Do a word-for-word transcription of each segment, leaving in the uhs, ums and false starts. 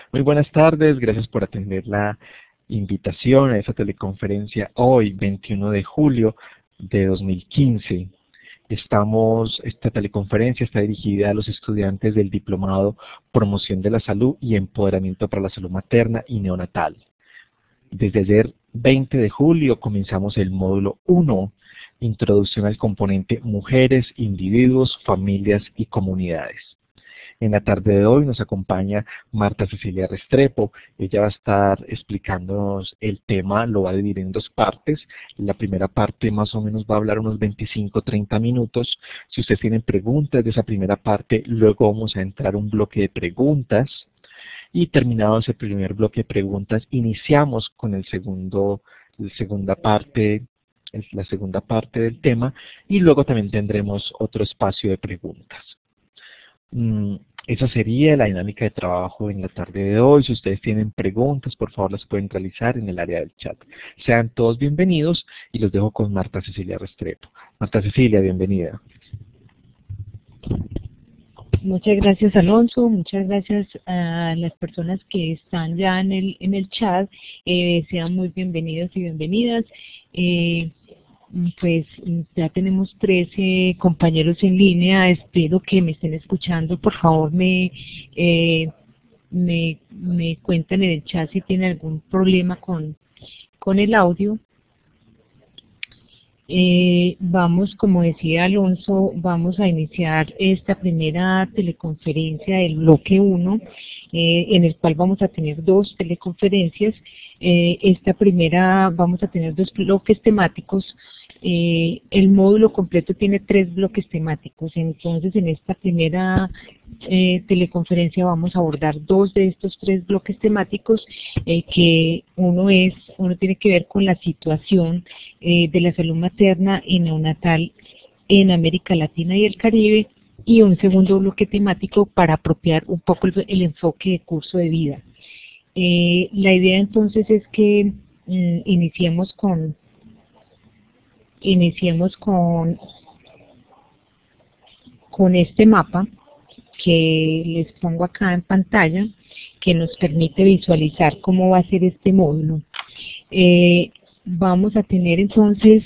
Muy buenas tardes, gracias por atender la invitación a esta teleconferencia hoy, veintiuno de julio de dos mil quince. Estamos, esta teleconferencia está dirigida a los estudiantes del Diplomado Promoción de la Salud y Empoderamiento para la Salud Materna y Neonatal. Desde ayer, veinte de julio, comenzamos el módulo uno, Introducción al componente Mujeres, Individuos, Familias y Comunidades. En la tarde de hoy nos acompaña Marta Cecilia Restrepo. Ella va a estar explicándonos el tema, lo va a dividir en dos partes. La primera parte más o menos va a hablar unos veinticinco a treinta minutos. Si ustedes tienen preguntas de esa primera parte, luego vamos a entrar a un bloque de preguntas. Y terminado ese primer bloque de preguntas, iniciamos con el segundo, la segunda parte, la segunda parte del tema, y luego también tendremos otro espacio de preguntas. Mm, esa sería la dinámica de trabajo en la tarde de hoy. Si ustedes tienen preguntas, por favor las pueden realizar en el área del chat. Sean todos bienvenidos y los dejo con Marta Cecilia Restrepo. Marta Cecilia, bienvenida. Muchas gracias, Alonso. Muchas gracias a las personas que están ya en el, en el chat. Eh, sean muy bienvenidos y bienvenidas. Eh, Pues ya tenemos trece compañeros en línea, espero que me estén escuchando. Por favor, me, eh, me, me cuentan en el chat si tienen algún problema con, con el audio. Eh, vamos, como decía Alonso, vamos a iniciar esta primera teleconferencia del bloque uno, eh, en el cual vamos a tener dos teleconferencias. Eh, esta primera vamos a tener dos bloques temáticos. Eh, el módulo completo tiene tres bloques temáticos, entonces en esta primera eh, teleconferencia vamos a abordar dos de estos tres bloques temáticos, eh, que uno es, uno tiene que ver con la situación eh, de la salud materna y neonatal en América Latina y el Caribe, y un segundo bloque temático para apropiar un poco el, el enfoque de curso de vida. Eh, la idea entonces es que mm, iniciemos con Iniciemos con, con este mapa que les pongo acá en pantalla, que nos permite visualizar cómo va a ser este módulo. Eh, vamos a tener entonces,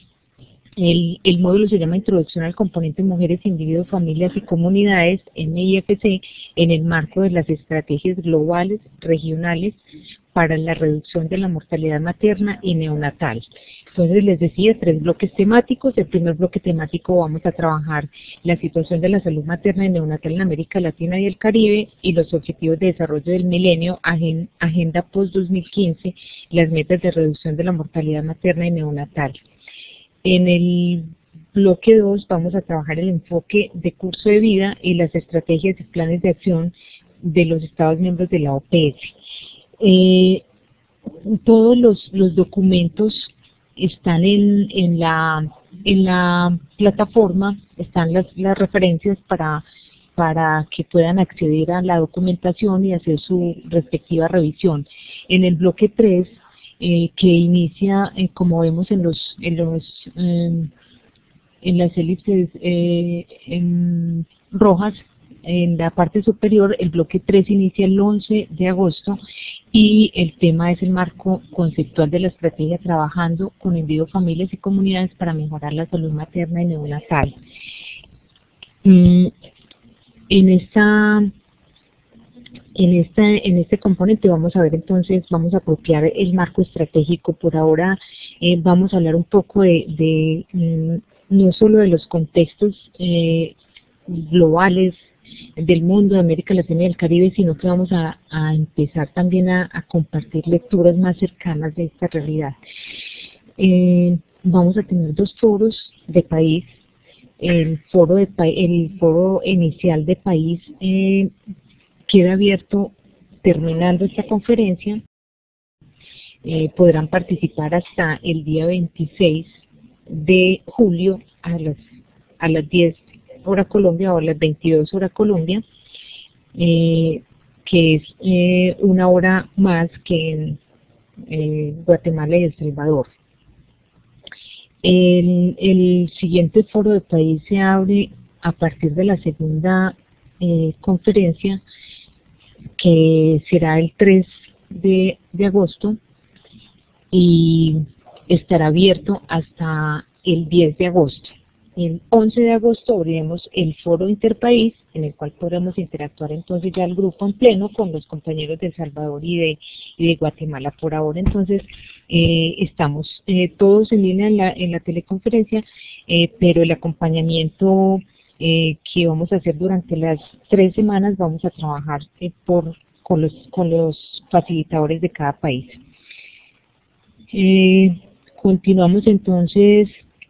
el, el módulo se llama Introducción al componente Mujeres, Individuos, Familias y Comunidades, M I F C, en el marco de las estrategias globales, regionales, para la reducción de la mortalidad materna y neonatal. Entonces les decía, tres bloques temáticos. El primer bloque temático vamos a trabajar la situación de la salud materna y neonatal en América Latina y el Caribe y los objetivos de desarrollo del milenio, Agenda Post dos mil quince, las metas de reducción de la mortalidad materna y neonatal. En el bloque dos vamos a trabajar el enfoque de curso de vida y las estrategias y planes de acción de los Estados miembros de la O P S. Eh, todos los, los documentos están en, en, la, en la plataforma, están las, las referencias para, para que puedan acceder a la documentación y hacer su respectiva revisión. En el bloque tres, eh, que inicia, eh, como vemos en los, en los eh, en las elipses eh, en rojas, en la parte superior, el bloque tres inicia el once de agosto y el tema es el marco conceptual de la estrategia trabajando con individuos, familias y comunidades para mejorar la salud materna y neonatal. Mm, en esta En, esta, en este componente vamos a ver entonces, vamos a apropiar el marco estratégico. Por ahora eh, vamos a hablar un poco de, de mm, no solo de los contextos eh, globales del mundo, de América Latina y del Caribe, sino que vamos a, a empezar también a, a compartir lecturas más cercanas de esta realidad. Eh, vamos a tener dos foros de país. El foro, de, el foro inicial de país eh, queda abierto terminando esta conferencia. Eh, podrán participar hasta el día veintiséis de julio a las, a las diez hora Colombia o a las veintidós hora Colombia, eh, que es eh, una hora más que en eh, Guatemala y El Salvador. El, el siguiente foro de país se abre a partir de la segunda eh, conferencia que será el tres de, de agosto y estará abierto hasta el diez de agosto. El once de agosto abriremos el foro interpaís, en el cual podremos interactuar entonces ya el grupo en pleno con los compañeros de El Salvador y de, y de Guatemala. Por ahora entonces eh, estamos eh, todos en línea en la, en la teleconferencia, eh, pero el acompañamiento eh, que vamos a hacer durante las tres semanas vamos a trabajar eh, por, con, los, con los facilitadores de cada país. Eh, continuamos entonces.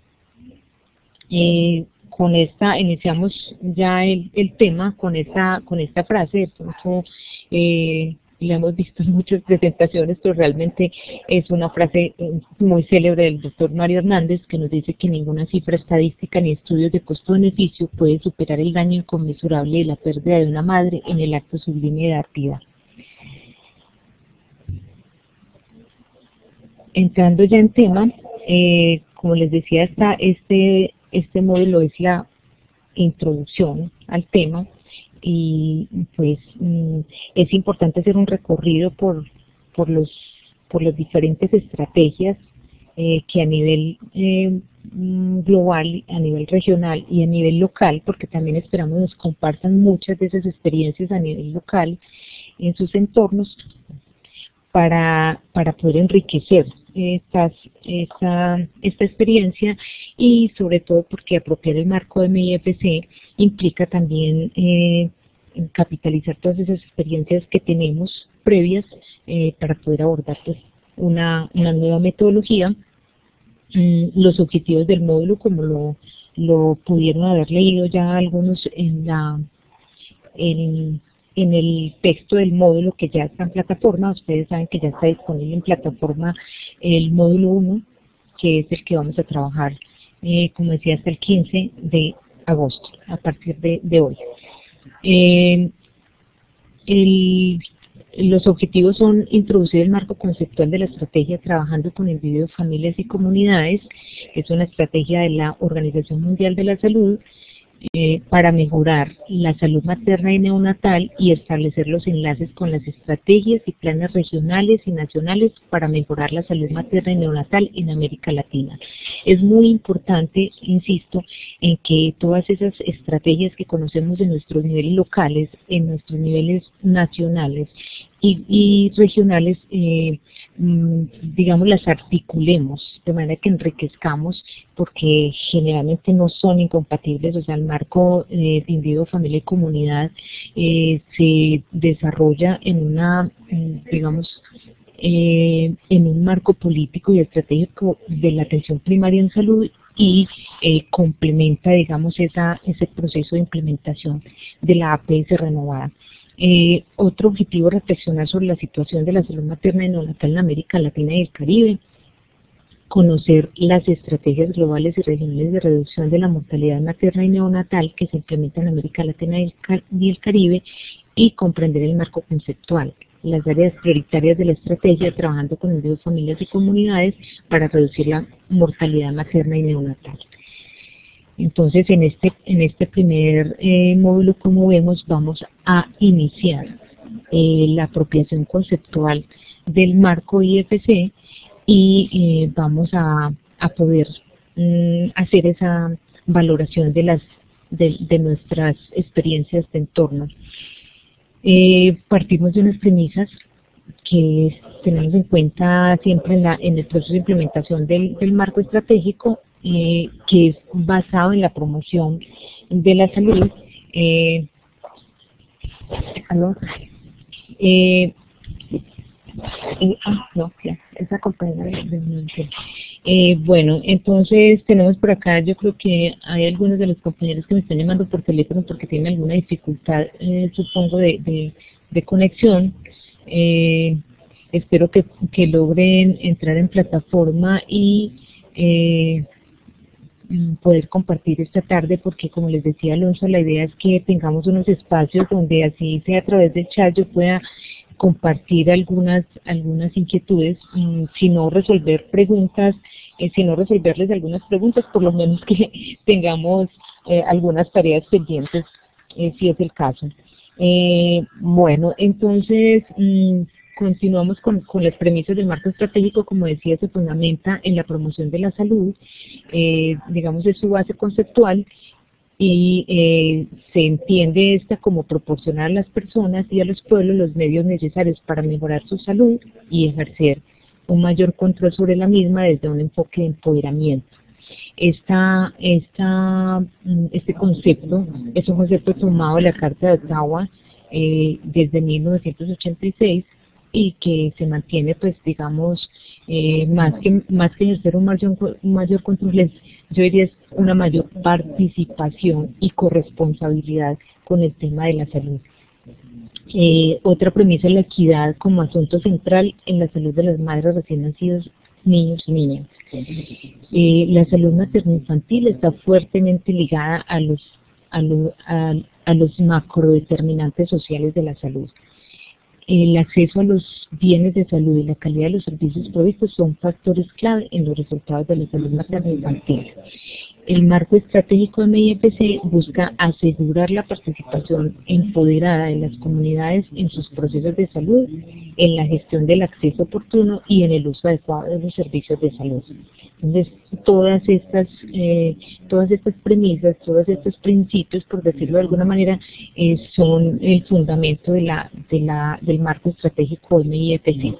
Eh, con esta, iniciamos ya el, el tema con esta, con esta frase. De pronto eh, la hemos visto en muchas presentaciones, pero realmente es una frase muy célebre del doctor Mario Hernández, que nos dice que ninguna cifra estadística ni estudios de costo-beneficio puede superar el daño inconmensurable de la pérdida de una madre en el acto sublime de dar vida. Entrando ya en tema, eh, como les decía, está este Este módulo es la introducción al tema y pues es importante hacer un recorrido por, por, los, por las diferentes estrategias eh, que a nivel eh, global, a nivel regional y a nivel local, porque también esperamos nos compartan muchas de esas experiencias a nivel local en sus entornos para, para poder enriquecer Estas, esta, esta experiencia y sobre todo porque apropiar el marco de M I F C implica también eh, capitalizar todas esas experiencias que tenemos previas eh, para poder abordar pues, una, una nueva metodología. Mm, los objetivos del módulo, como lo, lo pudieron haber leído ya algunos en la en, en el texto del módulo que ya está en plataforma. Ustedes saben que ya está disponible en plataforma el módulo uno, que es el que vamos a trabajar, eh, como decía, hasta el quince de agosto, a partir de, de hoy. Eh, el, los objetivos son introducir el marco conceptual de la estrategia trabajando con individuos, familias y comunidades. Es una estrategia de la Organización Mundial de la Salud, Eh, para mejorar la salud materna y neonatal y establecer los enlaces con las estrategias y planes regionales y nacionales para mejorar la salud materna y neonatal en América Latina. Es muy importante, insisto, en que todas esas estrategias que conocemos en nuestros niveles locales, en nuestros niveles nacionales y, y regionales, eh, digamos, las articulemos de manera que enriquezcamos, porque generalmente no son incompatibles. O sea, el marco eh, de individuo, familia y comunidad eh, se desarrolla en una, digamos, eh, en un marco político y estratégico de la atención primaria en salud y eh, complementa, digamos, esa, ese proceso de implementación de la A P S renovada. Eh, otro objetivo es reflexionar sobre la situación de la salud materna y neonatal en América Latina y el Caribe, conocer las estrategias globales y regionales de reducción de la mortalidad materna y neonatal que se implementan en América Latina y el, y el Caribe, y comprender el marco conceptual, las áreas prioritarias de la estrategia, trabajando con individuos, familias y comunidades para reducir la mortalidad materna y neonatal. Entonces, en este, en este primer eh, módulo, como vemos, vamos a iniciar eh, la apropiación conceptual del marco I F C y eh, vamos a, a poder mm, hacer esa valoración de, las, de, de nuestras experiencias de entorno. Eh, partimos de unas premisas que tenemos en cuenta siempre en, la, en el proceso de implementación del, del marco estratégico, Eh, que es basado en la promoción de la salud. Eh, eh, eh, ah, no, ya, esa compañera de, de eh, bueno, entonces tenemos por acá, yo creo que hay algunos de los compañeros que me están llamando por teléfono porque tienen alguna dificultad, eh, supongo, de, de, de conexión. Eh, espero que, que logren entrar en plataforma y eh, poder compartir esta tarde, porque como les decía Alonso, la idea es que tengamos unos espacios donde así sea a través del chat yo pueda compartir algunas algunas inquietudes, si no resolver preguntas, eh, si no resolverles algunas preguntas, por lo menos que tengamos eh, algunas tareas pendientes, eh, si es el caso. Eh, bueno, entonces mm, continuamos con, con las premisas del marco estratégico. Como decía, se fundamenta en la promoción de la salud, eh, digamos, es su base conceptual, y eh, se entiende esta como proporcionar a las personas y a los pueblos los medios necesarios para mejorar su salud y ejercer un mayor control sobre la misma desde un enfoque de empoderamiento. Esta, esta, mm, este concepto es un concepto tomado de la Carta de Ottawa eh, desde mil novecientos ochenta y seis, y que se mantiene, pues digamos, eh, más que más que ejercer un mayor, un mayor control, es, yo diría es una mayor participación y corresponsabilidad con el tema de la salud. Eh, otra premisa es la equidad como asunto central en la salud de las madres recién nacidos, niños y niñas. Eh, la salud materno-infantil está fuertemente ligada a los, a, lo, a, a los macrodeterminantes sociales de la salud. El acceso a los bienes de salud y la calidad de los servicios provistos son factores clave en los resultados de la salud materno-infantil. El marco estratégico de M I F C busca asegurar la participación empoderada de las comunidades en sus procesos de salud, en la gestión del acceso oportuno y en el uso adecuado de los servicios de salud. Entonces, todas estas, eh, todas estas premisas, todos estos principios, por decirlo de alguna manera, eh, son el fundamento de la, de la, del marco estratégico de M I F C.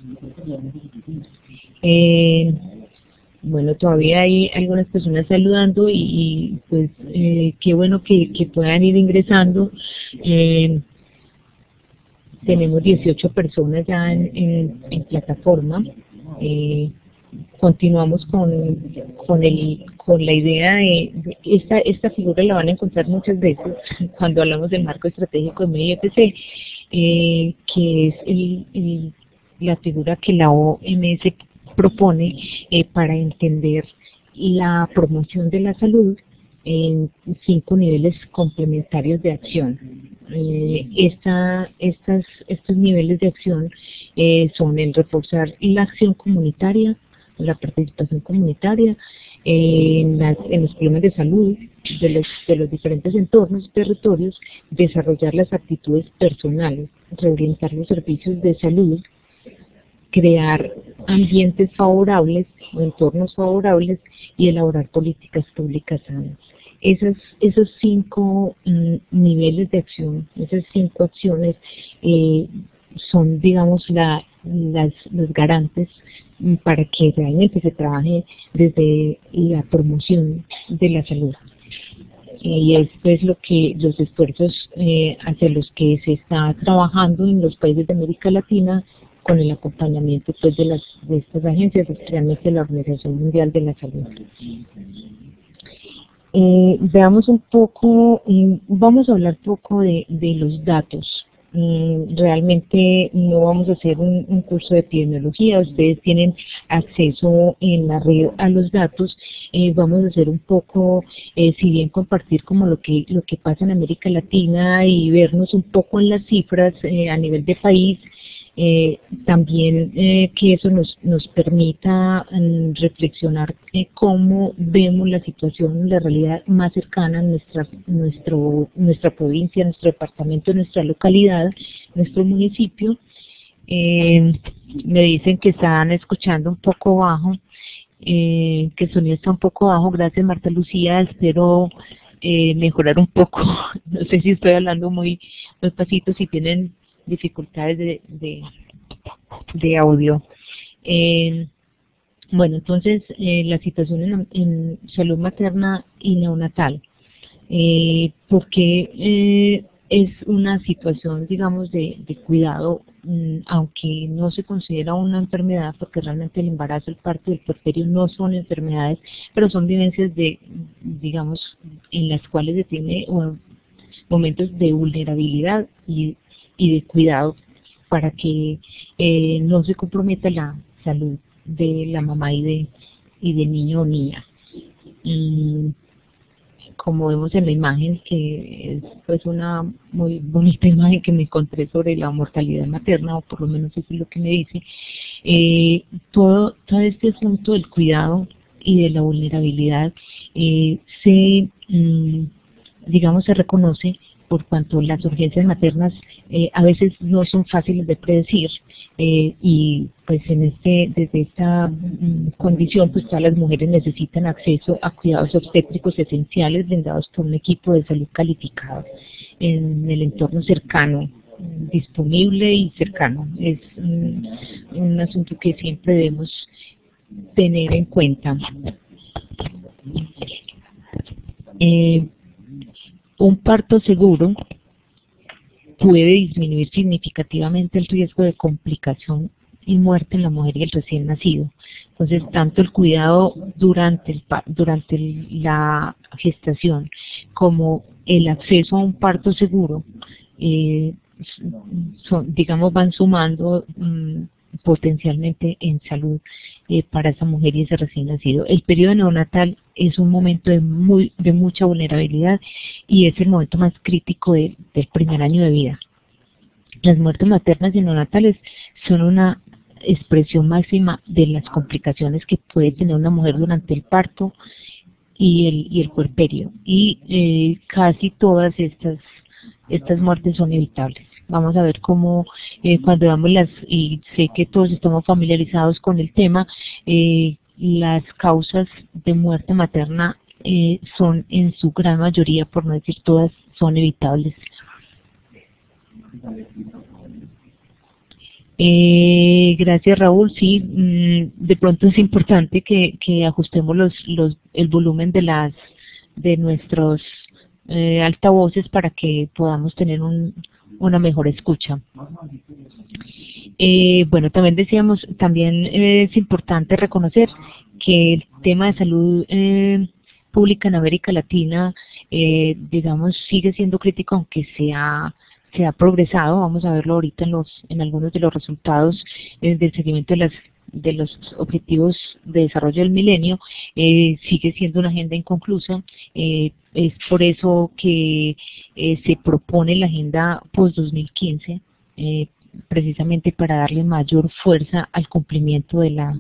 Eh, Bueno, todavía hay algunas personas saludando y, y pues eh, qué bueno que, que puedan ir ingresando. Eh, tenemos dieciocho personas ya en, en, en plataforma. Eh, continuamos con, con, el, con la idea de, de esta, esta figura la van a encontrar muchas veces cuando hablamos del marco estratégico de M I F C, eh, que es el, el, la figura que la O M S propone eh, para entender la promoción de la salud en cinco niveles complementarios de acción. Eh, esta, estas, estos niveles de acción eh, son el reforzar la acción comunitaria, la participación comunitaria eh, en, las, en los problemas de salud de los, de los diferentes entornos y territorios, desarrollar las actitudes personales, reorientar los servicios de salud, crear ambientes favorables o entornos favorables y elaborar políticas públicas sanas. Esos, esos cinco mm, niveles de acción, esas cinco acciones eh, son, digamos, la, las, los garantes mm, para que realmente se trabaje desde la promoción de la salud. Y esto es lo que los esfuerzos eh, hacia los que se está trabajando en los países de América Latina, con el acompañamiento pues, de, las, de estas agencias, especialmente la Organización Mundial de la Salud. Eh, veamos un poco, eh, vamos a hablar poco de, de los datos. Eh, realmente no vamos a hacer un, un curso de epidemiología, ustedes tienen acceso en la red a los datos. Eh, vamos a hacer un poco, eh, si bien compartir como lo que, lo que pasa en América Latina y vernos un poco en las cifras eh, a nivel de país. Eh, también eh, que eso nos, nos permita um, reflexionar eh, cómo vemos la situación, la realidad más cercana a nuestra, nuestro, nuestra provincia, nuestro departamento, nuestra localidad, nuestro municipio. Eh, me dicen que están escuchando un poco bajo, eh, que el sonido está un poco bajo. Gracias, Marta Lucía, espero eh, mejorar un poco. No sé si estoy hablando muy despacito, si tienen dificultades de, de, de audio. Eh, bueno, entonces eh, la situación en, en salud materna y neonatal, eh, porque eh, es una situación, digamos, de, de cuidado, mmm, aunque no se considera una enfermedad, porque realmente el embarazo, el parto y el puerperio no son enfermedades, pero son vivencias de, digamos, en las cuales se tiene bueno, momentos de vulnerabilidad y y de cuidado para que eh, no se comprometa la salud de la mamá y de y del niño o niña. Y como vemos en la imagen, que es pues una muy bonita imagen que me encontré sobre la mortalidad materna, o por lo menos eso es lo que me dice, eh, todo, todo este asunto del cuidado y de la vulnerabilidad eh, se, mmm, digamos, se reconoce por cuanto las urgencias maternas eh, a veces no son fáciles de predecir, eh, y pues en este desde esta mm, condición pues todas las mujeres necesitan acceso a cuidados obstétricos esenciales brindados por un equipo de salud calificado en el entorno cercano, disponible y cercano. Es un, un asunto que siempre debemos tener en cuenta. Eh, un parto seguro puede disminuir significativamente el riesgo de complicación y muerte en la mujer y el recién nacido. Entonces, tanto el cuidado durante, el, durante el, la gestación como el acceso a un parto seguro, eh, son, digamos, van sumando mmm, potencialmente en salud eh, para esa mujer y ese recién nacido. El periodo neonatal es un momento de, muy, de mucha vulnerabilidad y es el momento más crítico de, del primer año de vida. Las muertes maternas y neonatales son una expresión máxima de las complicaciones que puede tener una mujer durante el parto y el, y el puerperio, y eh, casi todas estas, estas muertes son evitables. Vamos a ver cómo eh, cuando damos las, y sé que todos estamos familiarizados con el tema, eh, las causas de muerte materna eh, son en su gran mayoría, por no decir todas, son evitables. Eh, gracias, Raúl. Sí, mmm, de pronto es importante que, que ajustemos los, los, el volumen de las de nuestros eh, altavoces para que podamos tener un, una mejor escucha. Eh, bueno, también decíamos, también eh, es importante reconocer que el tema de salud eh, pública en América Latina, eh, digamos, sigue siendo crítico, aunque sea se ha progresado. Vamos a verlo ahorita en los en algunos de los resultados eh, del seguimiento de las de los objetivos de desarrollo del milenio. Eh, sigue siendo una agenda inconclusa. Eh, es por eso que eh, se propone la agenda post dos mil quince, eh, precisamente para darle mayor fuerza al cumplimiento de la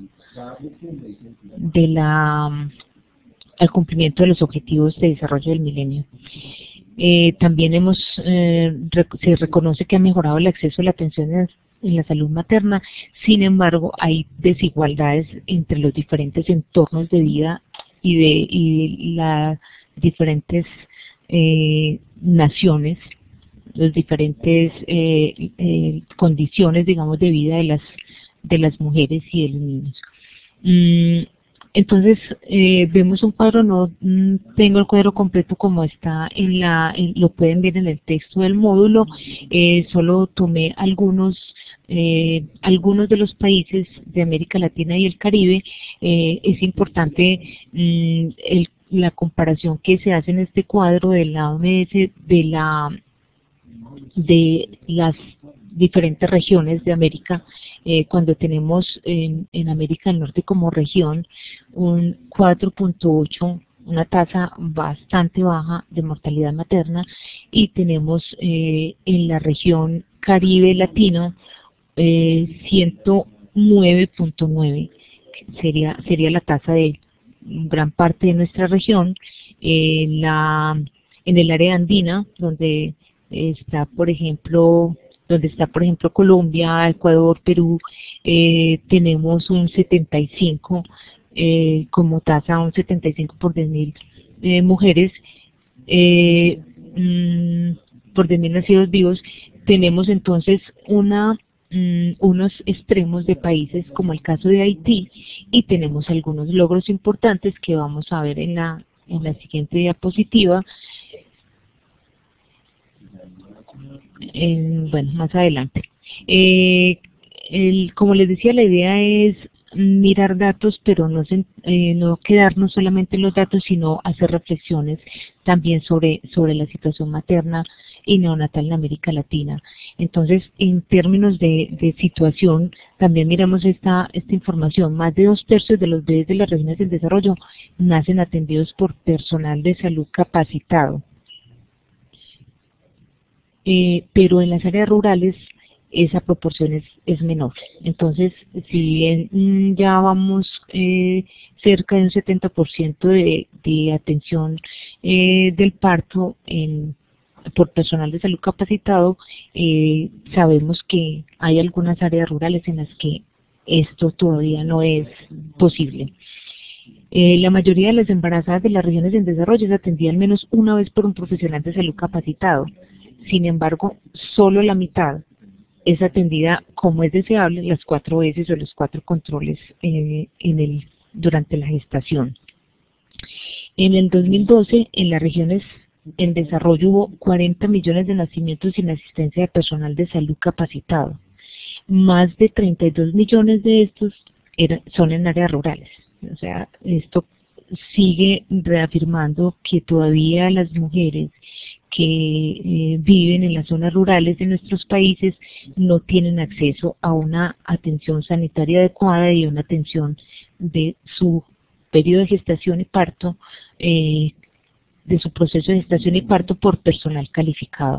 de la al cumplimiento de los objetivos de desarrollo del milenio. Eh, también hemos eh, rec se reconoce que ha mejorado el acceso a la atención en, en la salud materna. Sin embargo, hay desigualdades entre los diferentes entornos de vida y de y las diferentes eh, naciones, las diferentes eh, eh, condiciones, digamos, de vida de las de las mujeres y de los niños. Mm, Entonces, eh, vemos un cuadro, no mm, tengo el cuadro completo como está, en la, en, lo pueden ver en el texto del módulo. Eh, solo tomé algunos, eh, algunos de los países de América Latina y el Caribe. Eh, es importante mm, el, la comparación que se hace en este cuadro de la O M S, de, la, de las diferentes regiones de América, eh, cuando tenemos en, en América del Norte como región un cuatro punto ocho, una tasa bastante baja de mortalidad materna, y tenemos eh, en la región Caribe Latino eh, ciento nueve punto nueve, sería, sería la tasa de gran parte de nuestra región. Eh, la, en el área andina, donde está, por ejemplo, donde está, por ejemplo, Colombia, Ecuador, Perú, eh, tenemos un setenta y cinco, eh, como tasa, un setenta y cinco por diez mil eh, mujeres, eh, mmm, por diez mil nacidos vivos. Tenemos entonces una, mmm, unos extremos de países como el caso de Haití, y tenemos algunos logros importantes que vamos a ver en la, en la siguiente diapositiva. En, bueno, más adelante. Eh, el, como les decía, la idea es mirar datos, pero no, eh, no quedarnos solamente en los datos, sino hacer reflexiones también sobre, sobre la situación materna y neonatal en América Latina. Entonces, en términos de, de situación, también miramos esta, esta información. Más de dos tercios de los bebés de las regiones en desarrollo nacen atendidos por personal de salud capacitado. Eh, pero en las áreas rurales esa proporción es, es menor. Entonces, si bien mmm, ya vamos eh, cerca de un setenta por ciento de, de atención eh, del parto en, por personal de salud capacitado, eh, sabemos que hay algunas áreas rurales en las que esto todavía no es posible. Eh, la mayoría de las embarazadas de las regiones en desarrollo se atendía al menos una vez por un profesional de salud capacitado. Sin embargo, solo la mitad es atendida como es deseable las cuatro veces o los cuatro controles eh, en el, durante la gestación. En el dos mil doce, en las regiones en desarrollo hubo cuarenta millones de nacimientos sin asistencia de personal de salud capacitado. Más de treinta y dos millones de estos eran, son en áreas rurales. O sea, esto sigue reafirmando que todavía las mujeres que eh, viven en las zonas rurales de nuestros países no tienen acceso a una atención sanitaria adecuada y a una atención de su periodo de gestación y parto, eh, de su proceso de gestación y parto por personal calificado.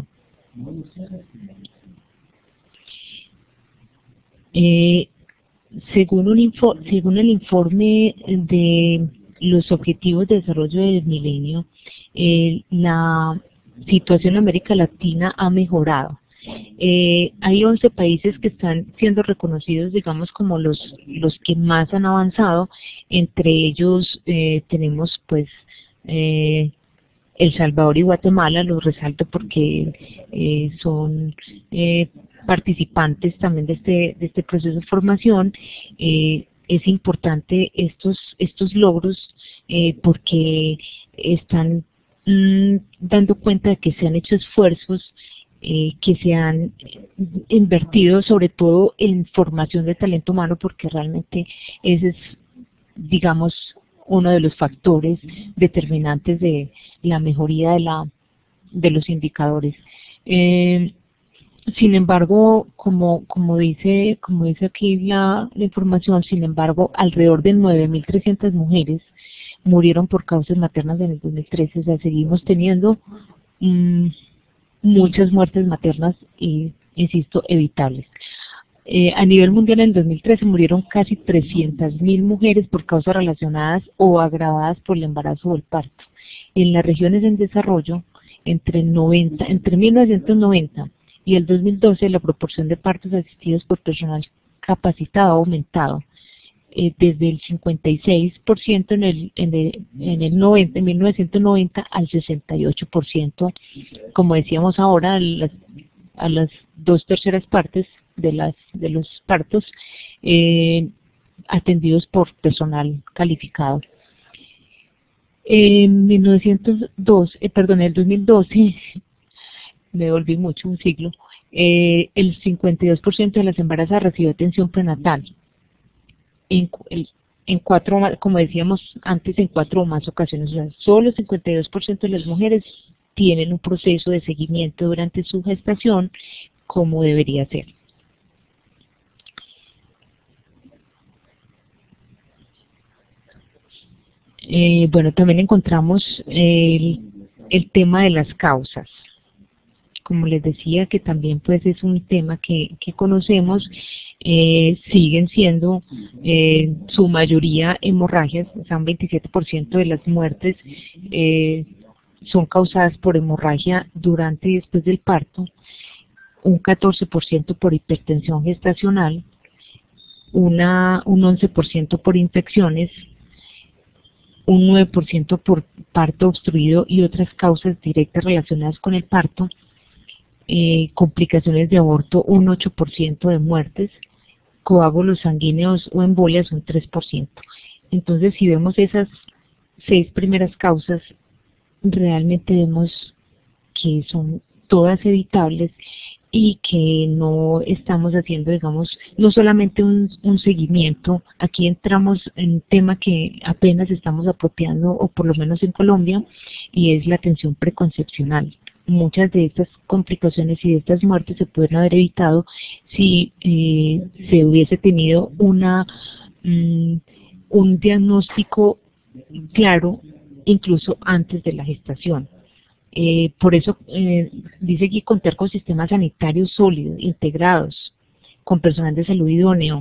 Eh, según, un info, según el informe de los Objetivos de Desarrollo del Milenio, eh, la situación en América Latina ha mejorado. Eh, hay once países que están siendo reconocidos, digamos, como los, los que más han avanzado. Entre ellos eh, tenemos, pues, eh, El Salvador y Guatemala. Los resalto porque eh, son eh, participantes también de este, de este proceso de formación. Eh, es importante estos, estos logros eh, porque están mmm, dando cuenta de que se han hecho esfuerzos, eh, que se han invertido sobre todo en formación de talento humano, porque realmente ese es, digamos, uno de los factores determinantes de la mejoría de, la, de los indicadores. Eh, sin embargo, como, como, dice, como dice aquí la, la información, sin embargo, alrededor de nueve mil trescientas mujeres murieron por causas maternas en el dos mil trece. O sea, seguimos teniendo mmm, muchas muertes maternas y, insisto, evitables. Eh, a nivel mundial en el dos mil trece murieron casi trescientas mil mujeres por causas relacionadas o agravadas por el embarazo o el parto. En las regiones en desarrollo, entre, noventa, entre mil novecientos noventa y el dos mil doce, la proporción de partos asistidos por personal capacitado ha aumentado eh, desde el cincuenta y seis por ciento en el, en el, en el noventa, en mil novecientos noventa al sesenta y ocho por ciento, como decíamos ahora, a las, a las dos terceras partes de las de los partos eh, atendidos por personal calificado. En mil novecientos dos, eh, perdón, en el dos mil doce, me volví mucho, un siglo, eh, el cincuenta y dos por ciento de las embarazadas recibió atención prenatal. En, en cuatro, como decíamos antes, en cuatro o más ocasiones. O sea, solo el cincuenta y dos por ciento de las mujeres tienen un proceso de seguimiento durante su gestación como debería ser. Eh, bueno, también encontramos el, el tema de las causas. Como les decía, que también pues es un tema que, que conocemos, eh, siguen siendo eh, su mayoría hemorragias. O sea, un veintisiete por ciento de las muertes eh, son causadas por hemorragia durante y después del parto, un catorce por ciento por hipertensión gestacional, una, un once por ciento por infecciones, un nueve por ciento por parto obstruido y otras causas directas relacionadas con el parto, eh, complicaciones de aborto, un ocho por ciento de muertes, coágulos sanguíneos o embolias, un tres por ciento. Entonces, si vemos esas seis primeras causas, realmente vemos que son todas evitables y que no estamos haciendo, digamos, no solamente un, un seguimiento. Aquí entramos en un tema que apenas estamos apropiando, o por lo menos en Colombia, y es la atención preconcepcional. Muchas de estas complicaciones y de estas muertes se pueden haber evitado si eh, se hubiese tenido una um, un diagnóstico claro, incluso antes de la gestación. Eh, por eso eh, dice aquí contar con sistemas sanitarios sólidos, integrados, con personal de salud idóneo,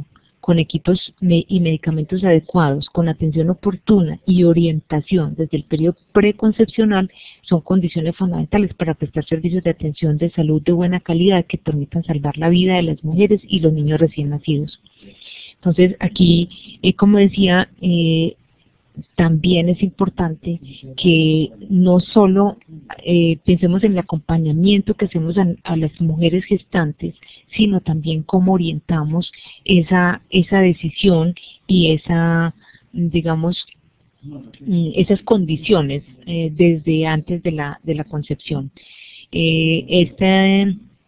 con equipos me- y medicamentos adecuados, con atención oportuna y orientación desde el periodo preconcepcional, son condiciones fundamentales para prestar servicios de atención de salud de buena calidad que permitan salvar la vida de las mujeres y los niños recién nacidos. Entonces, aquí, eh, como decía, eh, también es importante que no solo eh, pensemos en el acompañamiento que hacemos a, a las mujeres gestantes, sino también cómo orientamos esa, esa decisión y esa, digamos, mm, esas condiciones eh, desde antes de la, de la concepción. Eh, esta,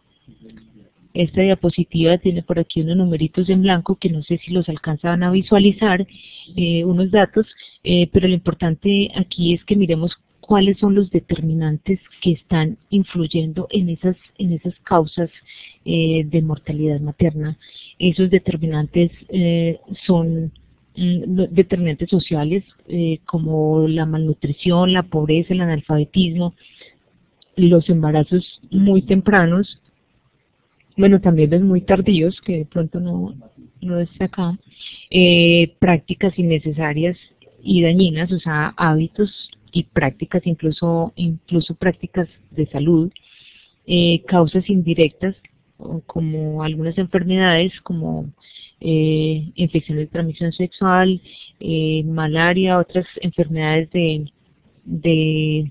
esta diapositiva tiene por aquí unos numeritos en blanco que no sé si los alcanzan a visualizar, eh, unos datos, eh, pero lo importante aquí es que miremos cuáles son los determinantes que están influyendo en esas, en esas causas eh, de mortalidad materna. Esos determinantes eh, son mm, determinantes sociales eh, como la malnutrición, la pobreza, el analfabetismo, los embarazos muy tempranos, bueno, también los muy tardíos, que de pronto no, no está acá, eh, prácticas innecesarias y dañinas, o sea, hábitos y prácticas, incluso, incluso prácticas de salud, eh, causas indirectas, como algunas enfermedades, como eh, infecciones de transmisión sexual, eh, malaria, otras enfermedades de, de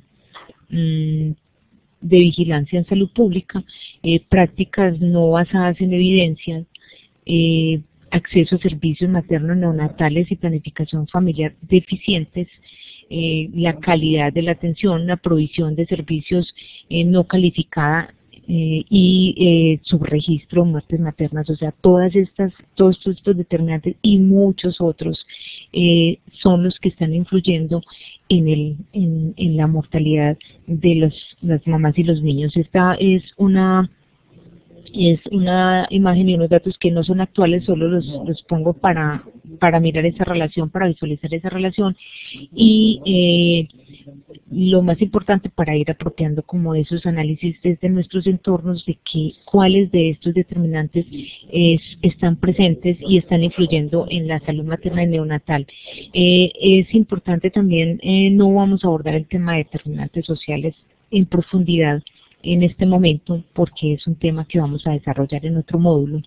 mm, de vigilancia en salud pública, eh, prácticas no basadas en evidencia, eh, acceso a servicios maternos neonatales y planificación familiar deficientes, eh, la calidad de la atención, la provisión de servicios eh, no calificada eh, y eh, subregistro de muertes maternas. O sea, todas estas, todos estos determinantes y muchos otros eh, son los que están influyendo en, el, en, en la mortalidad de los, las mamás y los niños. Esta es una es una imagen y unos datos que no son actuales, solo los, los pongo para, para mirar esa relación, para visualizar esa relación, y eh, lo más importante para ir apropiando como esos análisis desde nuestros entornos de que cuáles de estos determinantes es, están presentes y están influyendo en la salud materna y neonatal. Eh, es importante también, eh, no vamos a abordar el tema de determinantes sociales en profundidad en este momento, porque es un tema que vamos a desarrollar en otro módulo.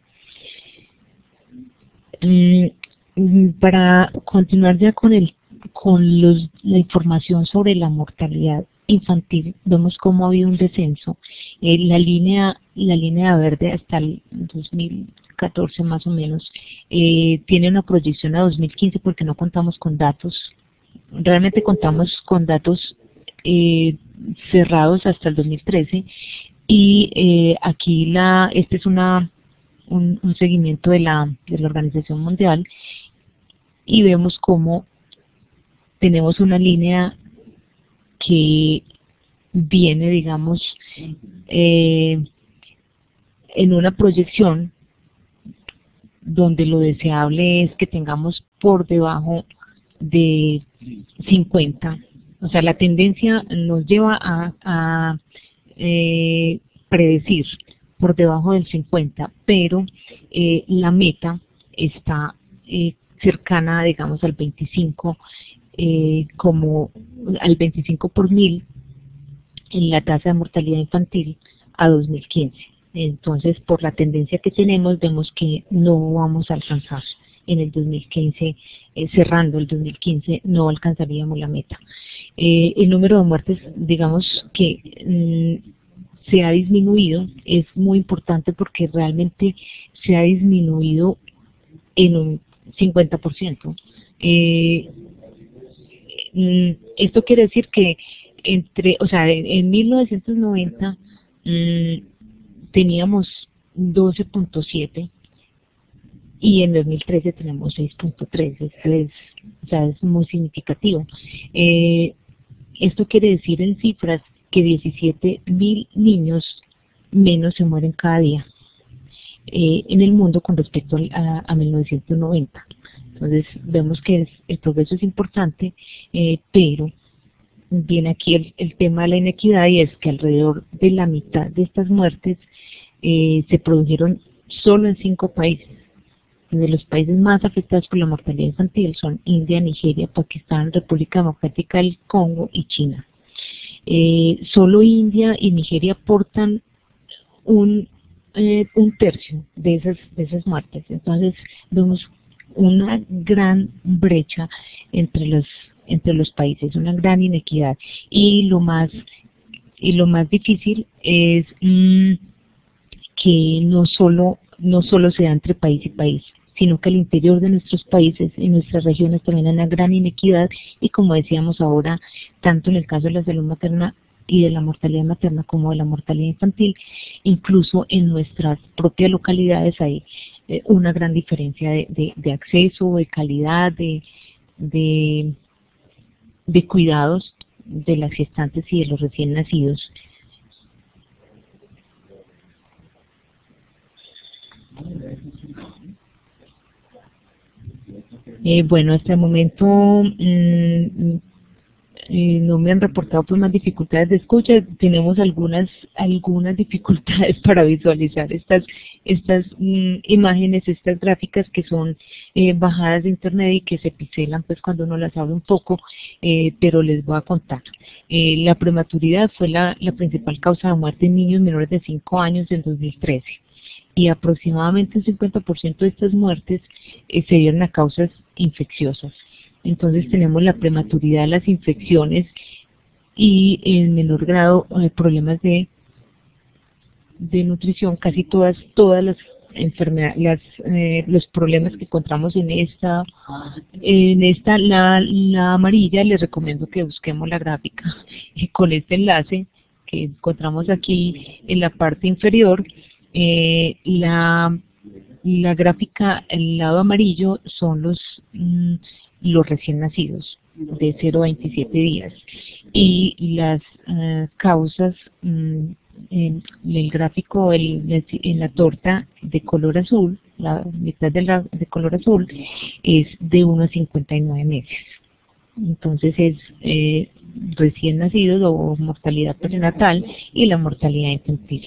Mm, para continuar ya con el con los, la información sobre la mortalidad infantil, vemos cómo ha habido un descenso. Eh, la línea la línea verde hasta el dos mil catorce más o menos eh, tiene una proyección a dos mil quince porque no contamos con datos. Realmente contamos con datos eh, cerrados hasta el dos mil trece, y eh, aquí la este es una un, un seguimiento de la, de la Organización Mundial, y vemos cómo tenemos una línea que viene, digamos, eh, en una proyección donde lo deseable es que tengamos por debajo de cincuenta. O sea, la tendencia nos lleva a, a eh, predecir por debajo del cincuenta, pero eh, la meta está eh, cercana, digamos, al veinticinco, eh, como al veinticinco por mil en la tasa de mortalidad infantil a dos mil quince. Entonces, por la tendencia que tenemos, vemos que no vamos a alcanzar en el dos mil quince, eh, cerrando el dos mil quince, no alcanzaríamos la meta. Eh, el número de muertes, digamos que mmm, se ha disminuido, es muy importante porque realmente se ha disminuido en un cincuenta por ciento. Eh, mmm, esto quiere decir que entre, o sea, en, en mil novecientos noventa mmm, teníamos doce punto siete y en dos mil trece tenemos seis punto tres, es, es, o sea, es muy significativo. Eh, esto quiere decir en cifras que diecisiete mil niños menos se mueren cada día eh, en el mundo con respecto a, a mil novecientos noventa. Entonces vemos que es, el progreso es importante, eh, pero viene aquí el, el tema de la inequidad, y es que alrededor de la mitad de estas muertes eh, se produjeron solo en cinco países. de los países más afectados por la mortalidad infantil son India, Nigeria, Pakistán, República Democrática del Congo y China. Eh, solo India y Nigeria aportan un, eh, un tercio de esas, de esas muertes. Entonces vemos una gran brecha entre los, entre los países, una gran inequidad. Y lo más, y lo más difícil es mmm, que no solo, no solo se da entre país y país, sino que al interior de nuestros países, en nuestras regiones también hay una gran inequidad y, como decíamos ahora, tanto en el caso de la salud materna y de la mortalidad materna como de la mortalidad infantil, incluso en nuestras propias localidades hay eh, una gran diferencia de, de, de acceso, de calidad, de, de, de cuidados de las gestantes y de los recién nacidos. Eh, bueno, hasta el momento mmm, eh, no me han reportado pues más dificultades de escucha. Tenemos algunas algunas dificultades para visualizar estas estas mmm, imágenes, estas gráficas que son eh, bajadas de internet y que se pixelan pues cuando uno las abre un poco, eh, pero les voy a contar. Eh, la prematuridad fue la, la principal causa de muerte en niños menores de cinco años en dos mil trece. Y aproximadamente un cincuenta por ciento de estas muertes eh, se dieron a causas infecciosas. Entonces tenemos la prematuridad, las infecciones y en menor grado eh, problemas de, de nutrición. Casi todas todas las enfermedades, las, eh, los problemas que encontramos en esta, en esta la, la amarilla, les recomiendo que busquemos la gráfica y con este enlace que encontramos aquí en la parte inferior. Eh, la, la gráfica, el lado amarillo son los, mm, los recién nacidos de cero a veintisiete días y las uh, causas mm, en el gráfico, el, en la torta de color azul, la mitad de, la, de color azul es de uno a cincuenta y nueve meses. Entonces es eh, recién nacidos o mortalidad perinatal y la mortalidad infantil.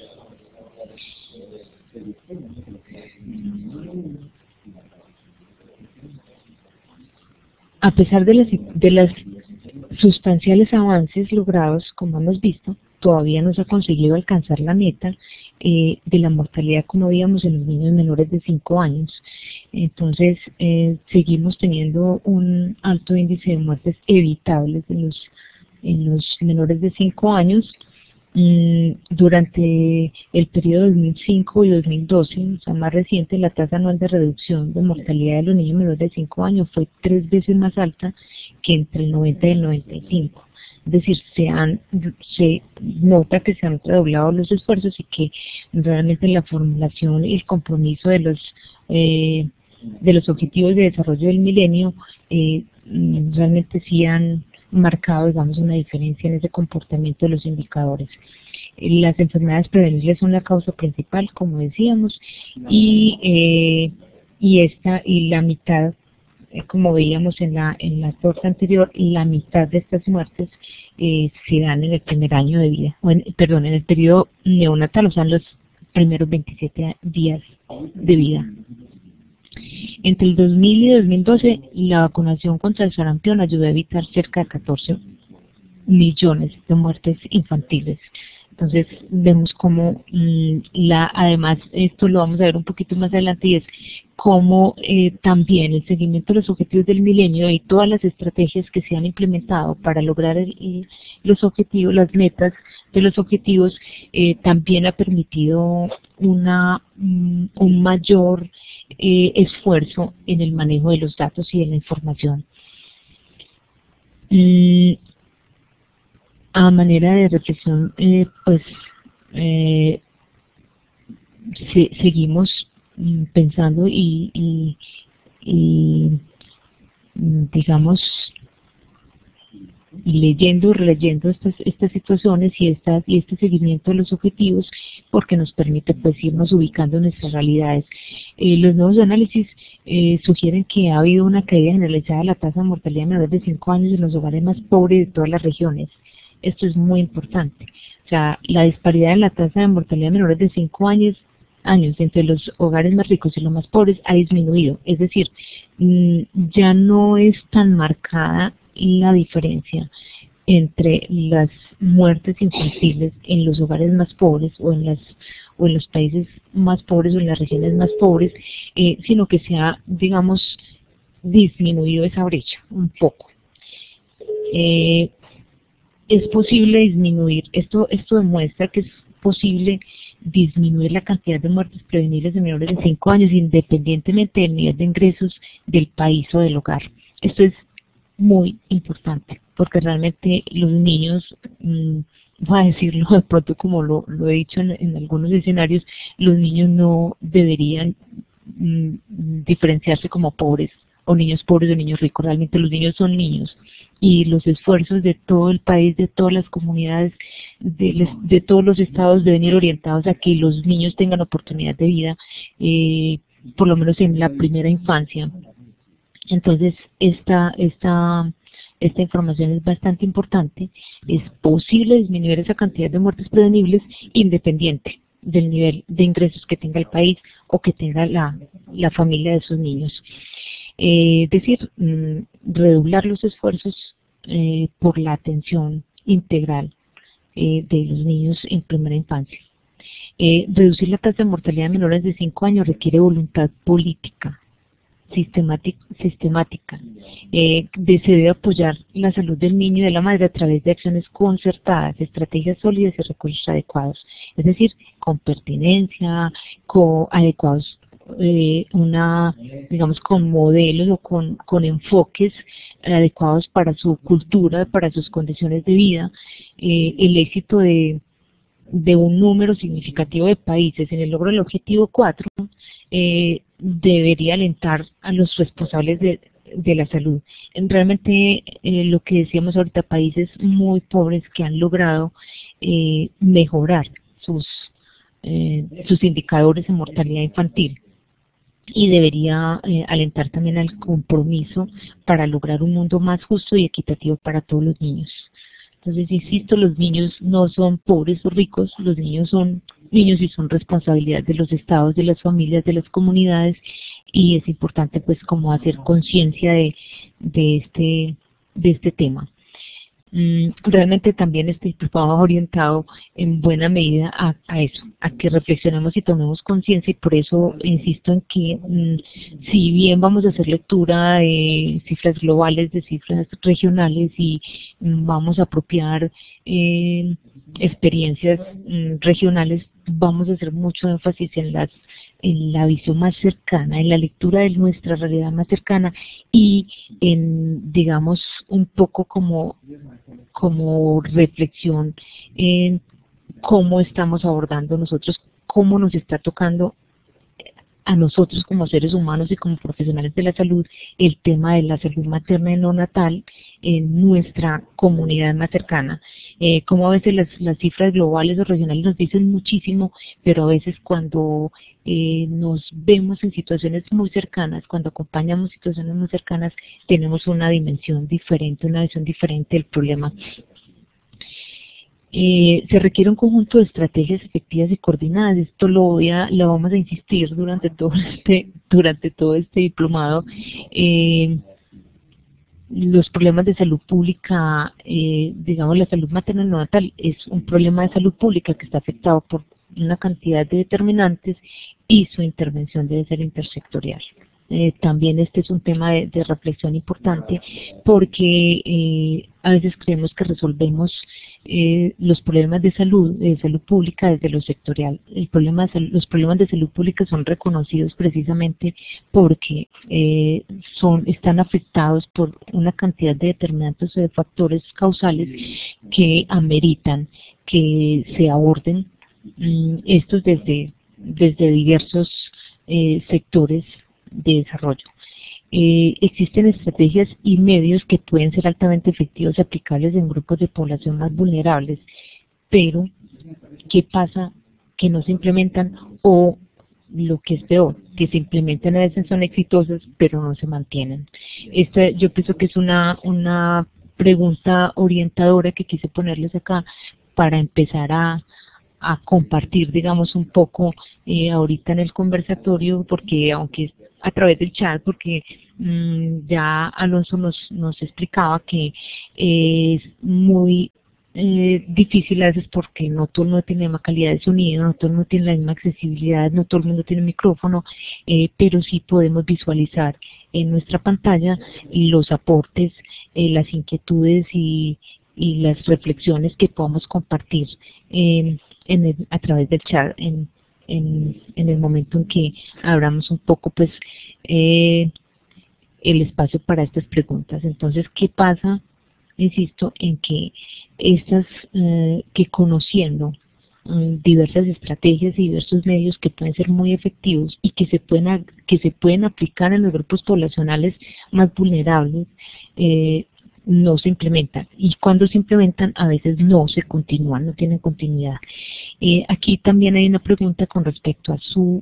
A pesar de las, de las sustanciales avances logrados, como hemos visto, todavía no se ha conseguido alcanzar la meta eh, de la mortalidad como veíamos en los niños menores de cinco años. Entonces, eh, seguimos teniendo un alto índice de muertes evitables en los, en los menores de cinco años. Durante el periodo dos mil cinco y dos mil doce, o sea, más reciente, la tasa anual de reducción de mortalidad de los niños menores de cinco años fue tres veces más alta que entre el noventa y el noventa y cinco. Es decir, se, han, se nota que se han redoblado los esfuerzos y que realmente la formulación y el compromiso de los, eh, de los objetivos de desarrollo del milenio eh, realmente sí han marcado, digamos, una diferencia en ese comportamiento de los indicadores. Las enfermedades prevenibles son la causa principal, como decíamos, y eh, y esta y la mitad, eh, como veíamos en la en la torta anterior, la mitad de estas muertes eh, se dan en el primer año de vida, o en, perdón, en el periodo neonatal, o sea, en los primeros veintisiete días de vida. Entre el dos mil y dos mil doce, la vacunación contra el sarampión ayudó a evitar cerca de catorce millones de muertes infantiles. Entonces vemos como mmm, la, además esto lo vamos a ver un poquito más adelante, y es cómo eh, también el seguimiento de los objetivos del milenio y todas las estrategias que se han implementado para lograr el, el, los objetivos, las metas de los objetivos, eh, también ha permitido una, um, un mayor eh, esfuerzo en el manejo de los datos y de la información. Mm, A manera de reflexión, eh, pues eh, se, seguimos mm, pensando y, y, y mm, digamos leyendo, releyendo estas estas situaciones y estas y este seguimiento de los objetivos, porque nos permite pues irnos ubicando en nuestras realidades. Eh, los nuevos análisis eh, sugieren que ha habido una caída generalizada de la tasa de mortalidad menor de cinco años en los hogares más pobres de todas las regiones. Esto es muy importante. O sea, la disparidad en la tasa de mortalidad de menores de cinco años años entre los hogares más ricos y los más pobres ha disminuido. Es decir, ya no es tan marcada la diferencia entre las muertes infantiles en los hogares más pobres o en las o en los países más pobres o en las regiones más pobres, eh, sino que se ha, digamos, disminuido esa brecha un poco. Eh, es posible disminuir, esto, esto demuestra que es posible disminuir la cantidad de muertes prevenibles de menores de cinco años independientemente del nivel de ingresos del país o del hogar. Esto es muy importante porque realmente los niños, mmm, voy a decirlo de pronto como lo, lo he dicho en, en algunos escenarios, los niños no deberían mmm, diferenciarse como pobres o niños pobres o niños ricos. Realmente los niños son niños y los esfuerzos de todo el país, de todas las comunidades, de, les, de todos los estados deben ir orientados a que los niños tengan oportunidad de vida, eh, por lo menos en la primera infancia. Entonces esta, esta, esta información es bastante importante. Es posible disminuir esa cantidad de muertes prevenibles independiente del nivel de ingresos que tenga el país o que tenga la, la familia de sus niños. Eh, es decir, mmm, redoblar los esfuerzos eh, por la atención integral eh, de los niños en primera infancia. Eh, reducir la tasa de mortalidad de menores de cinco años requiere voluntad política, sistemática, sistemática eh, de, se debe apoyar la salud del niño y de la madre a través de acciones concertadas, estrategias sólidas y recursos adecuados, es decir, con pertinencia, con adecuados, eh, una, digamos, con modelos o con, con enfoques adecuados para su cultura, para sus condiciones de vida. Eh, el éxito de de un número significativo de países en el logro del objetivo cuatro eh, debería alentar a los responsables de, de la salud. Realmente eh, lo que decíamos ahorita, países muy pobres que han logrado eh, mejorar sus, eh, sus indicadores de mortalidad infantil, y debería eh, alentar también al compromiso para lograr un mundo más justo y equitativo para todos los niños. Entonces, insisto, los niños no son pobres o ricos, los niños son niños y son responsabilidad de los estados, de las familias, de las comunidades, y es importante pues como hacer conciencia de, de, este, de este tema. Mm, realmente también este diplomado va orientado en buena medida a, a eso, a que reflexionemos y tomemos conciencia, y por eso insisto en que mm, si bien vamos a hacer lectura de cifras globales, de cifras regionales, y mm, vamos a apropiar eh, experiencias mm, regionales, vamos a hacer mucho énfasis en, las, en la visión más cercana, en la lectura de nuestra realidad más cercana, y en, digamos, un poco como, como reflexión en cómo estamos abordando nosotros, cómo nos está tocando a nosotros como seres humanos y como profesionales de la salud el tema de la salud materna y neonatal en nuestra comunidad más cercana. Eh, como a veces las, las cifras globales o regionales nos dicen muchísimo, pero a veces cuando eh, nos vemos en situaciones muy cercanas, cuando acompañamos situaciones muy cercanas, tenemos una dimensión diferente, una visión diferente del problema. Eh, se requiere un conjunto de estrategias efectivas y coordinadas. Esto lo voy a, lo vamos a insistir durante todo este, durante todo este diplomado. Eh, los problemas de salud pública, eh, digamos la salud materna neonatal es un problema de salud pública que está afectado por una cantidad de determinantes y su intervención debe ser intersectorial. Eh, también este es un tema de, de reflexión importante porque eh, a veces creemos que resolvemos eh, los problemas de salud, de salud pública desde lo sectorial. El problema de los problemas de salud pública son reconocidos precisamente porque eh, son, están afectados por una cantidad de determinantes o de factores causales que ameritan que se aborden mmm, estos desde, desde diversos eh, sectores de desarrollo. Eh, existen estrategias y medios que pueden ser altamente efectivos y aplicables en grupos de población más vulnerables, pero ¿qué pasa? Que no se implementan, o lo que es peor, que se implementan, a veces son exitosas, pero no se mantienen. Esta, yo pienso que es una, una pregunta orientadora que quise ponerles acá para empezar a a compartir, digamos, un poco eh, ahorita en el conversatorio, porque aunque a través del chat, porque mmm, ya Alonso nos, nos explicaba que eh, es muy eh, difícil a veces porque no todo el mundo tiene la misma calidad de sonido, no todo el mundo tiene la misma accesibilidad, no todo el mundo tiene micrófono, eh, pero sí podemos visualizar en nuestra pantalla los aportes, eh, las inquietudes y, y las reflexiones que podamos compartir eh, en el, a través del chat en, en, en el momento en que abramos un poco pues eh, el espacio para estas preguntas. Entonces, ¿qué pasa? Insisto en que estas, eh, que conociendo um, diversas estrategias y diversos medios que pueden ser muy efectivos y que se pueden, que se pueden aplicar en los grupos poblacionales más vulnerables, eh, no se implementan, y cuando se implementan a veces no se continúan, no tienen continuidad. Eh, aquí también hay una pregunta con respecto a su,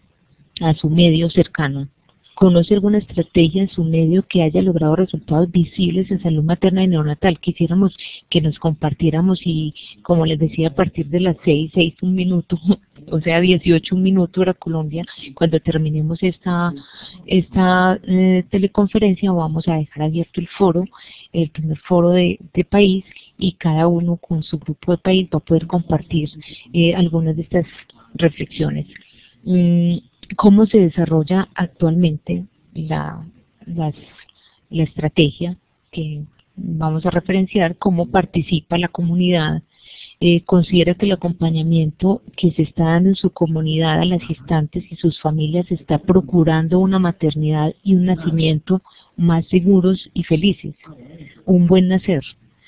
a su medio cercano. ¿Conoce alguna estrategia en su medio que haya logrado resultados visibles en salud materna y neonatal? Quisiéramos que nos compartiéramos y, como les decía, a partir de las seis, seis, un minuto, o sea, dieciocho, un minuto hora Colombia, cuando terminemos esta, esta eh, teleconferencia, vamos a dejar abierto el foro, el primer foro de, de país, y cada uno con su grupo de país va a poder compartir eh, algunas de estas reflexiones. Mm, ¿Cómo se desarrolla actualmente la, las, la estrategia que vamos a referenciar? ¿Cómo participa la comunidad? Eh, ¿Considera que el acompañamiento que se está dando en su comunidad a las gestantes y sus familias está procurando una maternidad y un nacimiento más seguros y felices? Un buen nacer.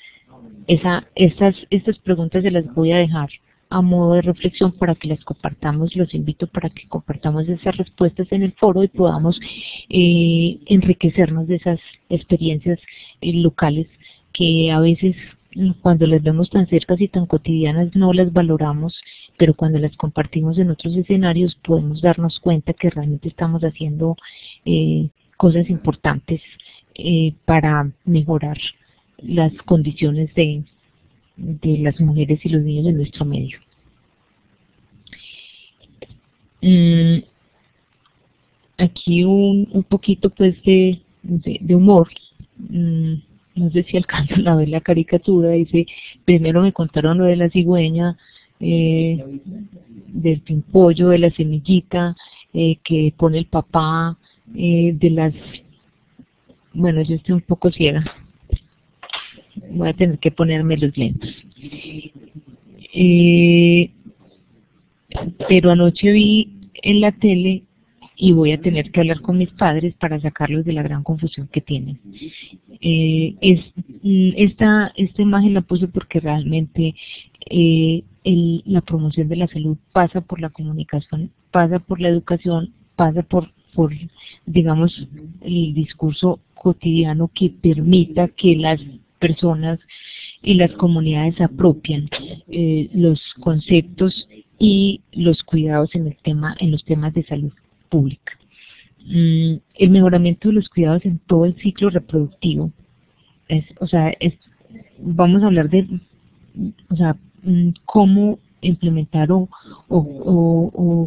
Esa, estas, estas preguntas se las voy a dejar a modo de reflexión para que las compartamos. Los invito para que compartamos esas respuestas en el foro y podamos eh, enriquecernos de esas experiencias eh, locales que a veces cuando las vemos tan cercas y tan cotidianas no las valoramos, pero cuando las compartimos en otros escenarios podemos darnos cuenta que realmente estamos haciendo eh, cosas importantes eh, para mejorar las condiciones de de las mujeres y los niños de nuestro medio. Mm, aquí un, un poquito pues de, de, de humor. Mm, no sé si alcanzan a ver la caricatura. Dice, primero me contaron lo de la cigüeña, eh, del pimpollo, de la semillita, eh, que pone el papá, eh, de las... Bueno, yo estoy un poco ciega. Voy a tener que ponerme los lentes. Eh, pero anoche vi en la tele y voy a tener que hablar con mis padres para sacarlos de la gran confusión que tienen. Eh, es, esta, esta imagen la puse porque realmente eh, el, la promoción de la salud pasa por la comunicación, pasa por la educación, pasa por, por digamos, el discurso cotidiano que permita que las personas y las comunidades apropien eh, los conceptos y los cuidados en el tema, en los temas de salud pública. Mm, el mejoramiento de los cuidados en todo el ciclo reproductivo, es, o sea, es, vamos a hablar de, o sea, mm, cómo implementar o, o, o, o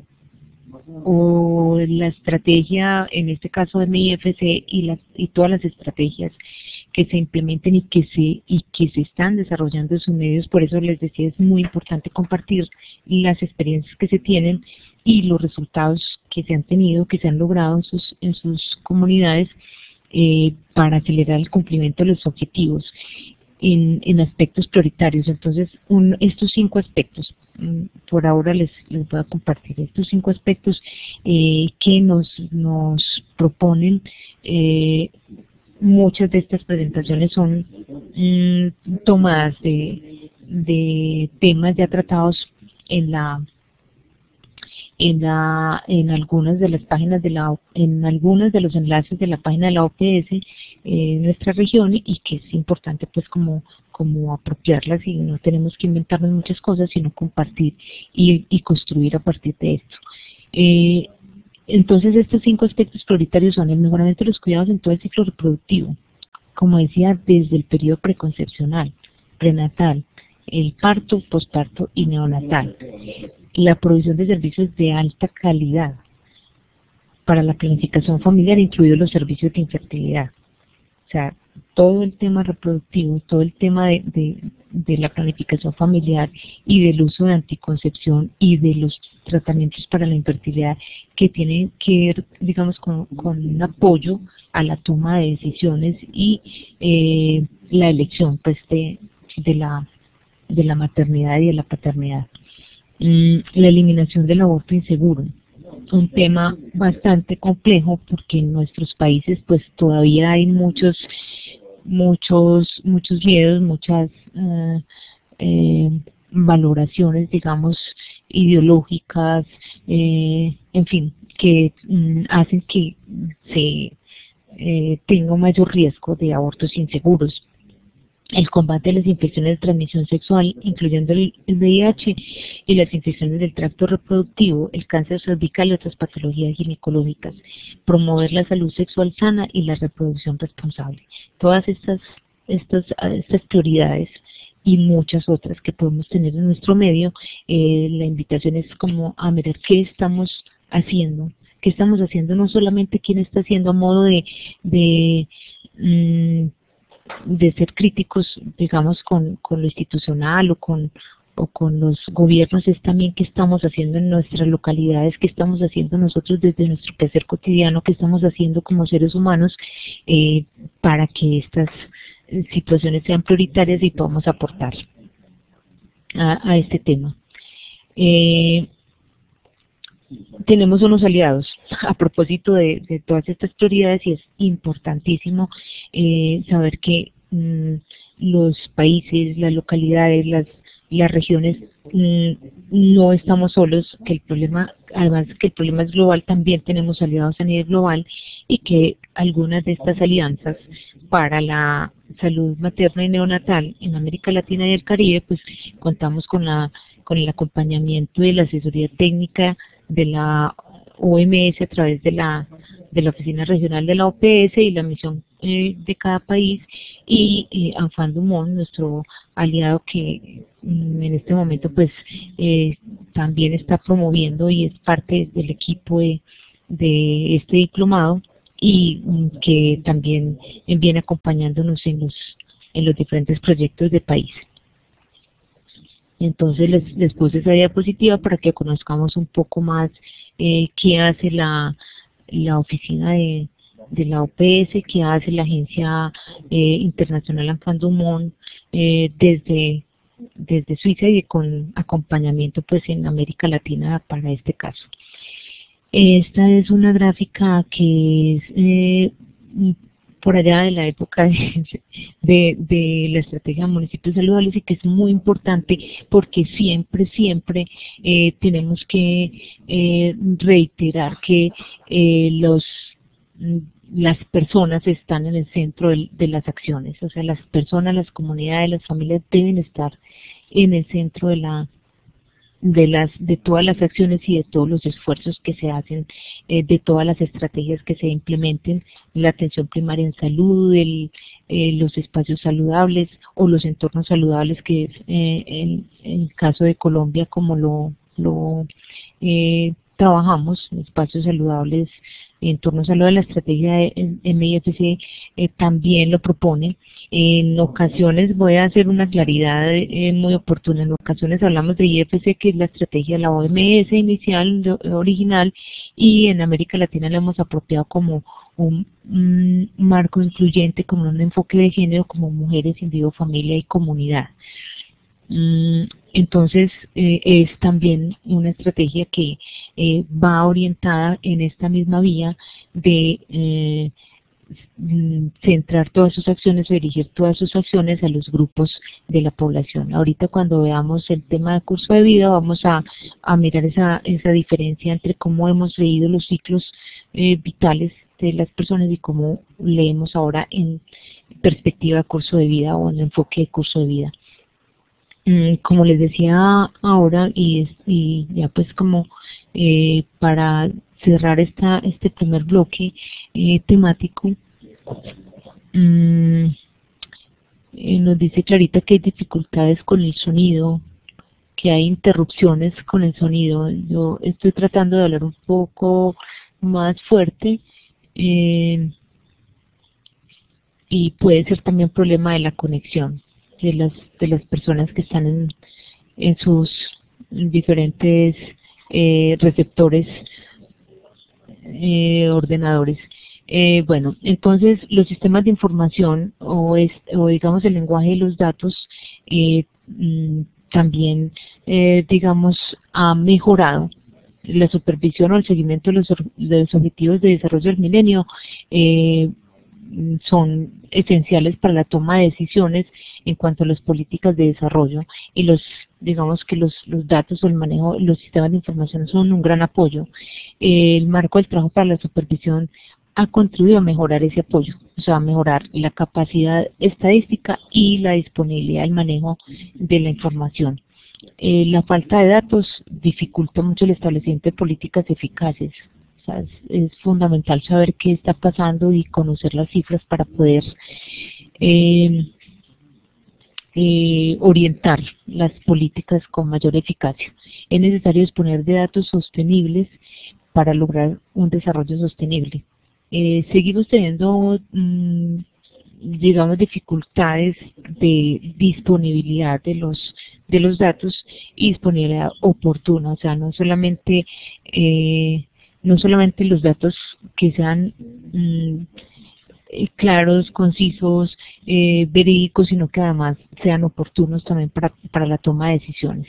o la estrategia, en este caso de M I F C, y, las, y todas las estrategias que se implementen y que se y que se están desarrollando en sus medios. Por eso les decía, es muy importante compartir las experiencias que se tienen y los resultados que se han tenido, que se han logrado en sus, en sus comunidades eh, para acelerar el cumplimiento de los objetivos en, en aspectos prioritarios. Entonces, un, estos cinco aspectos, por ahora les, les voy a compartir estos cinco aspectos eh, que nos, nos proponen. Eh, muchas de estas presentaciones son mmm, tomadas de, de temas ya tratados en la en la en algunas de las páginas de la en algunos de los enlaces de la página de la O P S en nuestra región, y que es importante pues como como apropiarlas, y no tenemos que inventarnos muchas cosas, sino compartir y, y construir a partir de esto. Eh, entonces, estos cinco aspectos prioritarios son el mejoramiento de los cuidados en todo el ciclo reproductivo, como decía, desde el periodo preconcepcional, prenatal el parto, posparto y neonatal. La provisión de servicios de alta calidad para la planificación familiar, incluidos los servicios de infertilidad. O sea, todo el tema reproductivo, todo el tema de, de, de la planificación familiar y del uso de anticoncepción y de los tratamientos para la infertilidad que tienen que ver, digamos, con, con un apoyo a la toma de decisiones y eh, la elección pues de, de, la, de la maternidad y de la paternidad. Mm, la eliminación del aborto inseguro. Un tema bastante complejo porque en nuestros países pues todavía hay muchos muchos muchos miedos, muchas uh, eh, valoraciones, digamos, ideológicas, eh, en fin, que mm, hacen que se eh, tenga un mayor riesgo de abortos inseguros. El combate a las infecciones de transmisión sexual, incluyendo el V I H y las infecciones del tracto reproductivo, el cáncer cervical y otras patologías ginecológicas. Promover la salud sexual sana y la reproducción responsable. Todas estas, estas, estas prioridades y muchas otras que podemos tener en nuestro medio, eh, la invitación es como a mirar qué estamos haciendo. ¿Qué estamos haciendo? No solamente quién está haciendo a modo de... de mmm, de ser críticos, digamos, con, con lo institucional o con, o con los gobiernos, es también qué estamos haciendo en nuestras localidades, qué estamos haciendo nosotros desde nuestro quehacer cotidiano, qué estamos haciendo como seres humanos eh, para que estas situaciones sean prioritarias y podamos aportar a, a este tema. Eh, tenemos unos aliados a propósito de, de todas estas prioridades y es importantísimo eh, saber que mmm, los países, las localidades, las, las regiones mmm, no estamos solos, que el problema, además que el problema es global, también tenemos aliados a nivel global y que algunas de estas alianzas para la salud materna y neonatal en América Latina y el Caribe, pues contamos con la con el acompañamiento y la asesoría técnica de la O M S a través de la de la Oficina Regional de la O P S y la misión eh, de cada país, y eh, Anfam du Monde, nuestro aliado que mm, en este momento pues eh, también está promoviendo y es parte del equipo de, de este diplomado y mm, que también viene acompañándonos en los, en los diferentes proyectos de país. Entonces les, les puse esa diapositiva para que conozcamos un poco más eh, qué hace la, la oficina de, de la O P S, qué hace la Agencia eh, Internacional Anfam du Monde eh, desde, desde Suiza y con acompañamiento pues en América Latina para este caso. Esta es una gráfica que es eh, por allá de la época de, de, de la estrategia de municipios saludables y que es muy importante porque siempre, siempre eh, tenemos que eh, reiterar que eh, los las personas están en el centro de, de las acciones, o sea, las personas, las comunidades, las familias deben estar en el centro de la de las de todas las acciones y de todos los esfuerzos que se hacen, eh, de todas las estrategias que se implementen, la atención primaria en salud, el, eh, los espacios saludables o los entornos saludables, que es eh, en, en el caso de Colombia como lo, lo eh, trabajamos, espacios saludables, entornos saludables. La estrategia de M I F C eh, también lo propone. En ocasiones, voy a hacer una claridad eh, muy oportuna, en ocasiones hablamos de I F C, que es la estrategia de la O M S inicial, de, original, y en América Latina la hemos apropiado como un, un marco incluyente, como un enfoque de género, como mujeres, individuo, familia y comunidad. Entonces eh, es también una estrategia que eh, va orientada en esta misma vía de eh, centrar todas sus acciones o dirigir todas sus acciones a los grupos de la población. Ahorita cuando veamos el tema de curso de vida vamos a, a mirar esa, esa diferencia entre cómo hemos leído los ciclos eh, vitales de las personas y cómo leemos ahora en perspectiva de curso de vida o en enfoque de curso de vida. Como les decía ahora, y, y ya pues como eh, para cerrar esta este primer bloque eh, temático, mmm, eh, nos dice Clarita que hay dificultades con el sonido, que hay interrupciones con el sonido. Yo estoy tratando de hablar un poco más fuerte, eh, y puede ser también problema de la conexión de las de las personas que están en, en sus diferentes eh, receptores, eh, ordenadores. Eh, bueno, entonces los sistemas de información o, es, o digamos el lenguaje de los datos eh, mm, también eh, digamos ha mejorado. La supervisión o el seguimiento de los, de los objetivos de desarrollo del milenio eh, son esenciales para la toma de decisiones en cuanto a las políticas de desarrollo, y los digamos que los, los datos o el manejo, los sistemas de información son un gran apoyo. Eh, el marco del trabajo para la supervisión ha contribuido a mejorar ese apoyo, o sea, a mejorar la capacidad estadística y la disponibilidad del manejo de la información. Eh, la falta de datos dificulta mucho el establecimiento de políticas eficaces. O sea, es, es fundamental saber qué está pasando y conocer las cifras para poder eh, eh, orientar las políticas con mayor eficacia. Es necesario disponer de datos sostenibles para lograr un desarrollo sostenible. Eh, seguimos teniendo, mmm, digamos, dificultades de disponibilidad de los de los datos y disponibilidad oportuna, o sea, no solamente eh, no solamente los datos que sean mmm, claros, concisos, eh, verídicos, sino que además sean oportunos también para, para la toma de decisiones.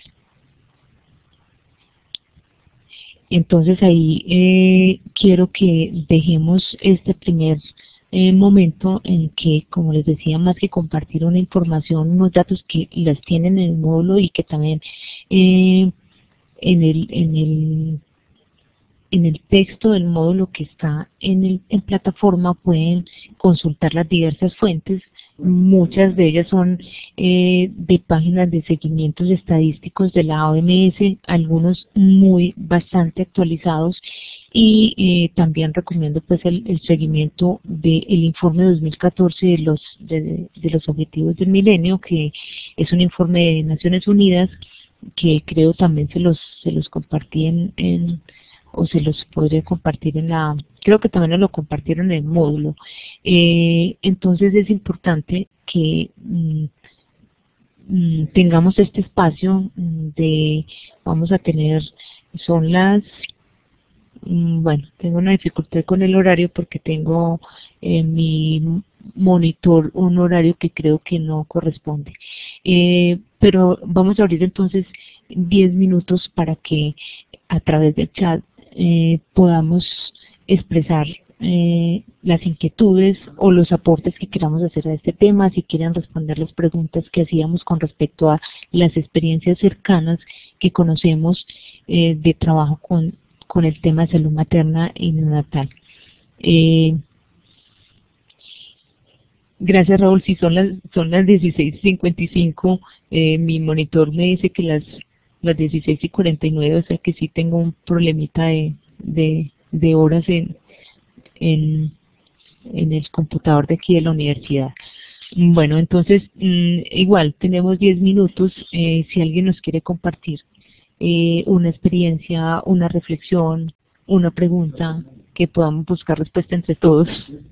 Entonces ahí eh, quiero que dejemos este primer eh, momento en que, como les decía, más que compartir una información, unos datos que las tienen en el módulo y que también eh, en el en el en el texto del módulo que está en el en plataforma pueden consultar las diversas fuentes. Muchas de ellas son eh, de páginas de seguimientos estadísticos de la O M S, algunos muy bastante actualizados, y eh, también recomiendo pues el, el seguimiento del informe dos mil catorce de los de, de los objetivos del milenio, que es un informe de Naciones Unidas que creo también se los se los compartí en, en o se los podré compartir en la, creo que también nos lo compartieron en el módulo. Eh, entonces es importante que mm, mm, tengamos este espacio de, vamos a tener, son las, mm, bueno, tengo una dificultad con el horario porque tengo en mi monitor un horario que creo que no corresponde. Eh, pero vamos a abrir entonces diez minutos para que a través del chat Eh, podamos expresar eh, las inquietudes o los aportes que queramos hacer a este tema, si quieren responder las preguntas que hacíamos con respecto a las experiencias cercanas que conocemos eh, de trabajo con, con el tema de salud materna y neonatal. Eh, gracias, Raúl. Si son las son las dieciséis cincuenta y cinco, eh, mi monitor me dice que las las dieciséis y cuarenta y nueve, o sea que sí tengo un problemita de, de, de horas en, en, en el computador de aquí de la universidad. Bueno, entonces, mmm, igual, tenemos diez minutos, eh, si alguien nos quiere compartir eh, una experiencia, una reflexión, una pregunta, que podamos buscar respuesta entre todos.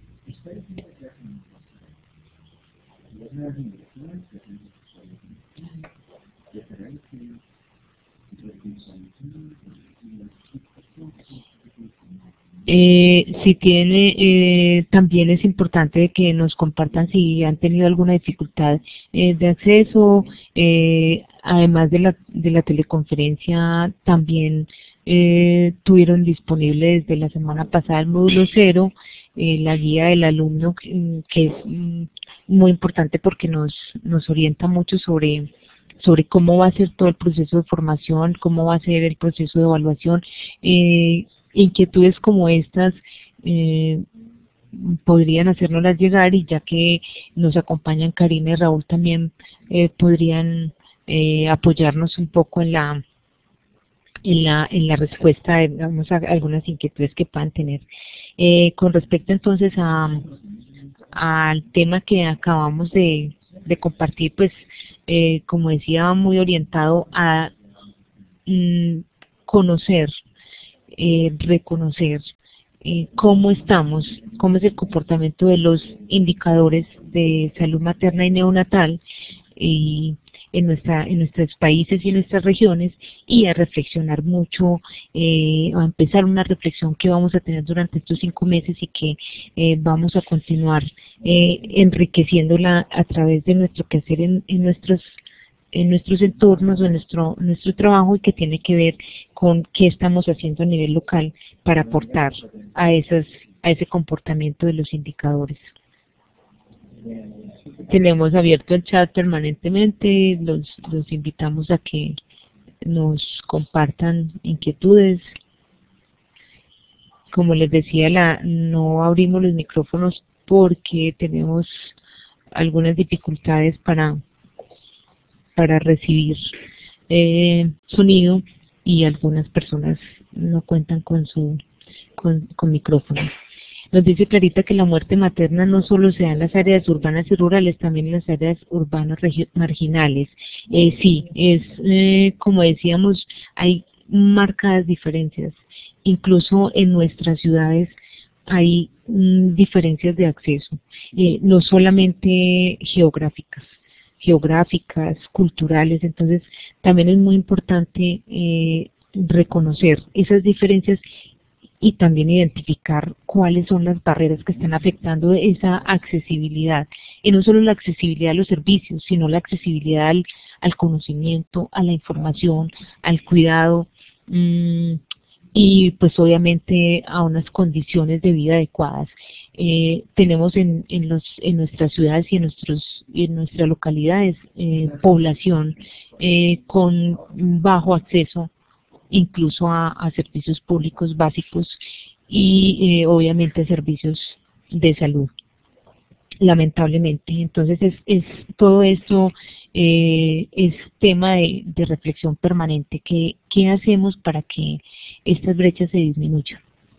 Eh, si tiene, eh, también es importante que nos compartan si han tenido alguna dificultad eh, de acceso, eh, además de la, de la teleconferencia, también eh, tuvieron disponible desde la semana pasada el módulo cero, eh, la guía del alumno, que, que es mm, muy importante porque nos, nos orienta mucho sobre sobre cómo va a ser todo el proceso de formación, cómo va a ser el proceso de evaluación. Eh, inquietudes como estas eh, podrían hacérnoslas llegar, y ya que nos acompañan Karina y Raúl también eh, podrían eh, apoyarnos un poco en la en la en la respuesta de, digamos, a algunas inquietudes que puedan tener. Eh, con respecto entonces a al tema que acabamos de de compartir, pues, eh, como decía, muy orientado a mm, conocer, eh, reconocer eh, cómo estamos, cómo es el comportamiento de los indicadores de salud materna y neonatal y en nuestra en nuestros países y en nuestras regiones, y a reflexionar mucho, eh, a empezar una reflexión que vamos a tener durante estos cinco meses y que eh, vamos a continuar eh, enriqueciéndola a través de nuestro quehacer en, en nuestros en nuestros entornos o en nuestro, nuestro trabajo, y que tiene que ver con qué estamos haciendo a nivel local para aportar a, esas, a ese comportamiento de los indicadores. Tenemos abierto el chat permanentemente, los, los invitamos a que nos compartan inquietudes. Como les decía, la, no abrimos los micrófonos porque tenemos algunas dificultades para para recibir eh, sonido, y algunas personas no cuentan con su con, con micrófono. Nos dice Clarita que la muerte materna no solo se da en las áreas urbanas y rurales, también en las áreas urbanas marginales. Eh, sí, es eh, como decíamos, hay marcadas diferencias. Incluso en nuestras ciudades hay mm, diferencias de acceso, eh, no solamente geográficas. geográficas, culturales. Entonces también es muy importante eh, reconocer esas diferencias y también identificar cuáles son las barreras que están afectando esa accesibilidad, y no solo la accesibilidad a los servicios, sino la accesibilidad al, al conocimiento, a la información, al cuidado, mmm, y pues obviamente a unas condiciones de vida adecuadas. Eh, tenemos en, en, los, en nuestras ciudades y en, nuestros, en nuestras localidades eh, población eh, con bajo acceso incluso a, a servicios públicos básicos y eh, obviamente servicios de salud, lamentablemente. Entonces es, es todo esto eh, es tema de, de reflexión permanente. ¿Qué, qué hacemos para que estas brechas se disminuyan?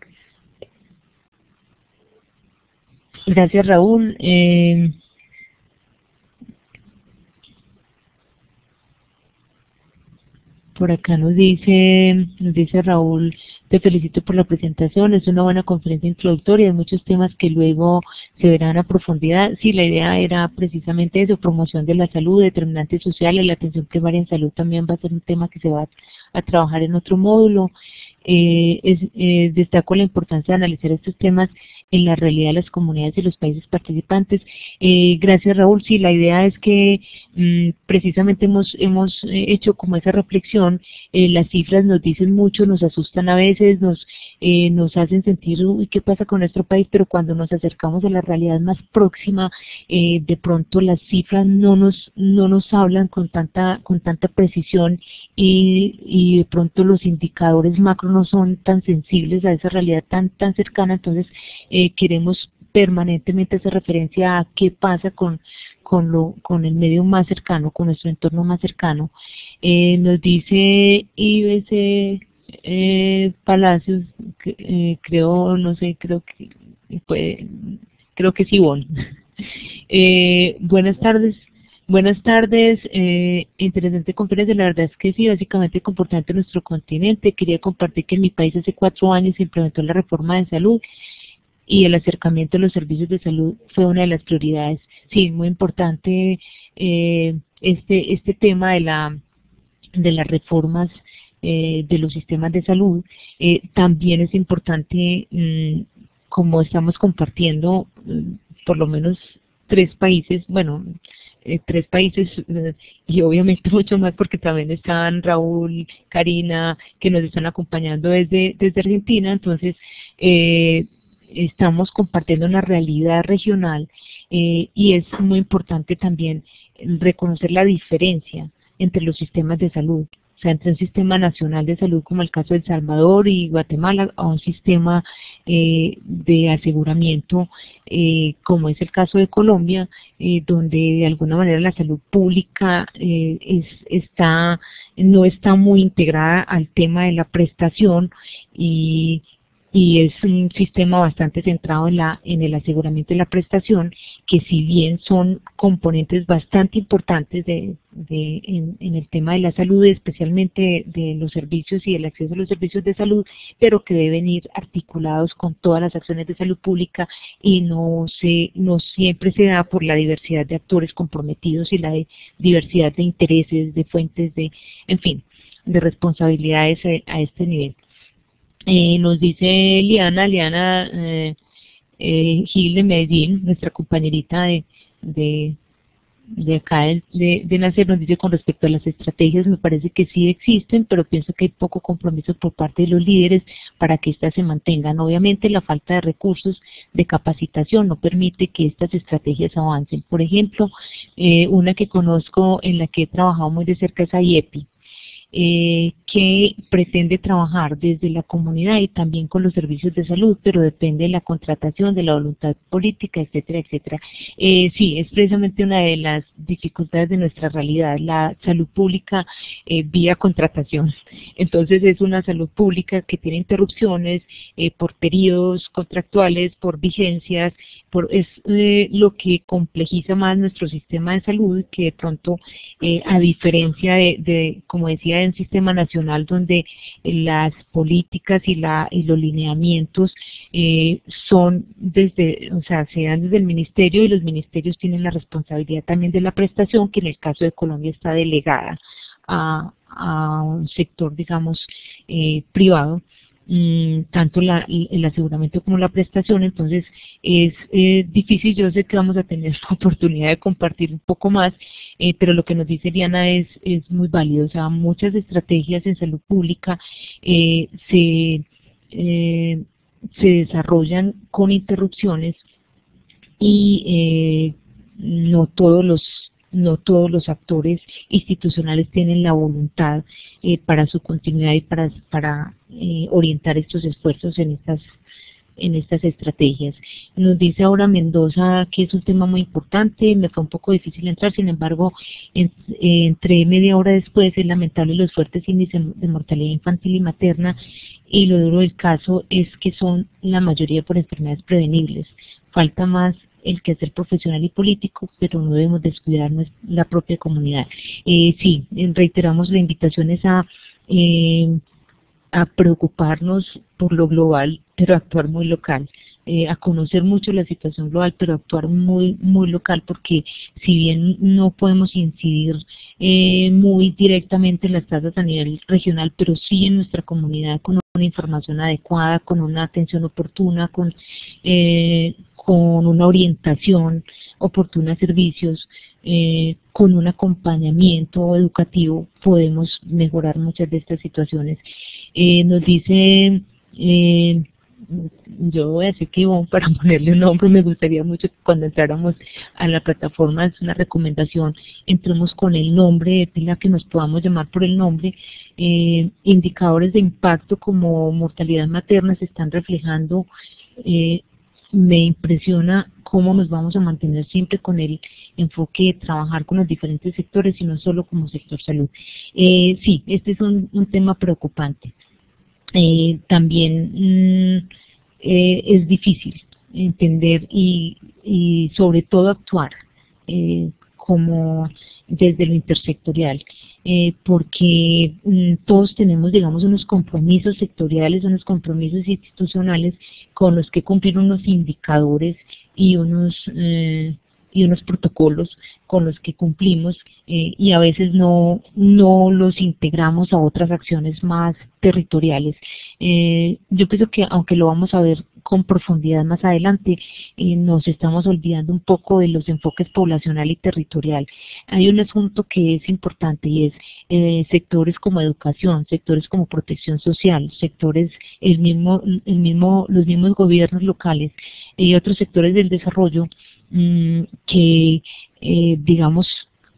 Gracias, Raúl. Eh, por acá nos dice, nos dice Raúl, te felicito por la presentación, es una buena conferencia introductoria, hay muchos temas que luego se verán a profundidad. Sí, la idea era precisamente eso, promoción de la salud, determinantes sociales, la atención primaria en salud también va a ser un tema que se va a trabajar en otro módulo. Eh, es, eh, destaco la importancia de analizar estos temas en la realidad de las comunidades y los países participantes. Eh, gracias, Raúl. Sí, la idea es que mmm, precisamente hemos, hemos hecho como esa reflexión. Eh, las cifras nos dicen mucho, nos asustan a veces, nos, eh, nos hacen sentir, uy, ¿qué pasa con nuestro país? Pero cuando nos acercamos a la realidad más próxima, eh, de pronto las cifras no nos, no nos hablan con tanta, con tanta precisión, y, y de pronto los indicadores macro no son tan sensibles a esa realidad tan, tan cercana. Entonces, eh, queremos permanentemente hacer referencia a qué pasa con, con, lo, con el medio más cercano, con nuestro entorno más cercano. Eh, nos dice I B C eh, Palacios, que, eh, creo, no sé, creo que puede, creo que es Ivonne. eh, buenas tardes. Buenas tardes, eh, interesante conferencia. La verdad es que sí, básicamente el comportamiento de nuestro continente. Quería compartir que en mi país hace cuatro años se implementó la reforma de salud y el acercamiento a los servicios de salud fue una de las prioridades. Sí, muy importante eh, este este tema de la de las reformas eh, de los sistemas de salud. Eh, también es importante, mmm, como estamos compartiendo, mmm, por lo menos tres países, bueno, eh, tres países eh, y obviamente mucho más, porque también están Raúl, Karina, que nos están acompañando desde, desde Argentina. Entonces, eh, estamos compartiendo una realidad regional eh, y es muy importante también reconocer la diferencia entre los sistemas de salud. O sea, entre un sistema nacional de salud como el caso de El Salvador y Guatemala, a un sistema eh, de aseguramiento eh, como es el caso de Colombia, eh, donde de alguna manera la salud pública eh, es, está, no está muy integrada al tema de la prestación, y y es un sistema bastante centrado en, la, en el aseguramiento y la prestación, que si bien son componentes bastante importantes de, de, en, en el tema de la salud, especialmente de los servicios y el acceso a los servicios de salud, pero que deben ir articulados con todas las acciones de salud pública y no, se, no siempre se da por la diversidad de actores comprometidos y la de diversidad de intereses, de fuentes, de, en fin, de responsabilidades a, a este nivel. Eh, nos dice Liana, Liana eh, eh, Gil de Medellín, nuestra compañerita de, de, de acá de, de, de Nacer, nos dice con respecto a las estrategias, me parece que sí existen, pero pienso que hay poco compromiso por parte de los líderes para que éstas se mantengan. Obviamente la falta de recursos de capacitación no permite que estas estrategias avancen. Por ejemplo, eh, una que conozco en la que he trabajado muy de cerca es IEPI. Eh, que pretende trabajar desde la comunidad y también con los servicios de salud, pero depende de la contratación, de la voluntad política, etcétera, etcétera. Eh, sí, es precisamente una de las dificultades de nuestra realidad, la salud pública eh, vía contratación. Entonces es una salud pública que tiene interrupciones eh, por periodos contractuales, por vigencias, por, es eh, lo que complejiza más nuestro sistema de salud, que de pronto, eh, a diferencia de, de, como decía, en sistema nacional donde las políticas y, la, y los lineamientos eh, son desde, o sea, se dan desde el ministerio y los ministerios tienen la responsabilidad también de la prestación, que en el caso de Colombia está delegada a, a un sector, digamos, eh, privado. Tanto la, el aseguramiento como la prestación, entonces es eh, difícil. Yo sé que vamos a tener la oportunidad de compartir un poco más, eh, pero lo que nos dice Liana es, es muy válido. O sea, muchas estrategias en salud pública eh, se, eh, se desarrollan con interrupciones y eh, no todos los no todos los actores institucionales tienen la voluntad eh, para su continuidad y para, para eh, orientar estos esfuerzos en estas, en estas estrategias. Nos dice ahora Mendoza que es un tema muy importante, me fue un poco difícil entrar, sin embargo, en, eh, entré media hora después. Es lamentable los fuertes índices de mortalidad infantil y materna, y lo duro del caso es que son la mayoría por enfermedades prevenibles. Falta más el quehacer profesional y político, pero no debemos descuidar la propia comunidad. Eh, sí, reiteramos la invitación es a, eh, a preocuparnos por lo global, pero actuar muy local, eh, a conocer mucho la situación global, pero actuar muy muy local, porque si bien no podemos incidir eh, muy directamente en las tasas a nivel regional, pero sí en nuestra comunidad con una información adecuada, con una atención oportuna, con eh, con una orientación oportuna a servicios, eh, con un acompañamiento educativo, podemos mejorar muchas de estas situaciones. Eh, nos dice, eh, yo voy a decir que Ivonne, para ponerle un nombre, me gustaría mucho que cuando entráramos a la plataforma, es una recomendación, entremos con el nombre de pila, que nos podamos llamar por el nombre. Eh, indicadores de impacto como mortalidad materna se están reflejando. eh, Me impresiona cómo nos vamos a mantener siempre con el enfoque de trabajar con los diferentes sectores y no solo como sector salud. Eh, sí, este es un, un tema preocupante. Eh, también mmm, eh, es difícil entender y, y sobre todo actuar eh, como desde lo intersectorial, eh, porque mm, todos tenemos, digamos, unos compromisos sectoriales, unos compromisos institucionales con los que cumplir unos indicadores y unos eh, y unos protocolos con los que cumplimos, eh, y a veces no, no los integramos a otras acciones más territoriales. Eh, yo pienso que, aunque lo vamos a ver con profundidad más adelante, eh, nos estamos olvidando un poco de los enfoques poblacional y territorial. Hay un asunto que es importante y es eh, sectores como educación, sectores como protección social, sectores, el mismo, el mismo, los mismos gobiernos locales y otros sectores del desarrollo mmm, que, eh, digamos,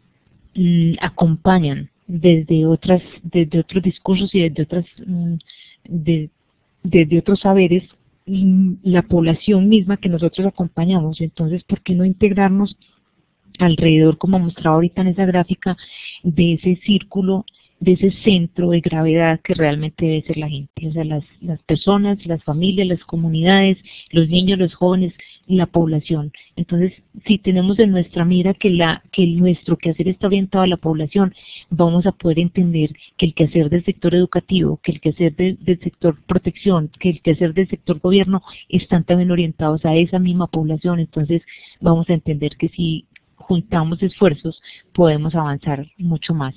mmm, acompañan desde otras, desde otros discursos y desde otras, mmm, de, desde otros saberes, la población misma que nosotros acompañamos. Entonces, ¿por qué no integrarnos alrededor, como mostraba ahorita en esa gráfica, de ese círculo de ese centro de gravedad que realmente debe ser la gente, o sea, las, las personas, las familias, las comunidades, los niños, los jóvenes, la población. Entonces, si tenemos en nuestra mira que, la, que nuestro quehacer está orientado a la población, vamos a poder entender que el quehacer del sector educativo, que el quehacer de, del sector protección, que el quehacer del sector gobierno están también orientados a esa misma población. Entonces, vamos a entender que si juntamos esfuerzos, podemos avanzar mucho más.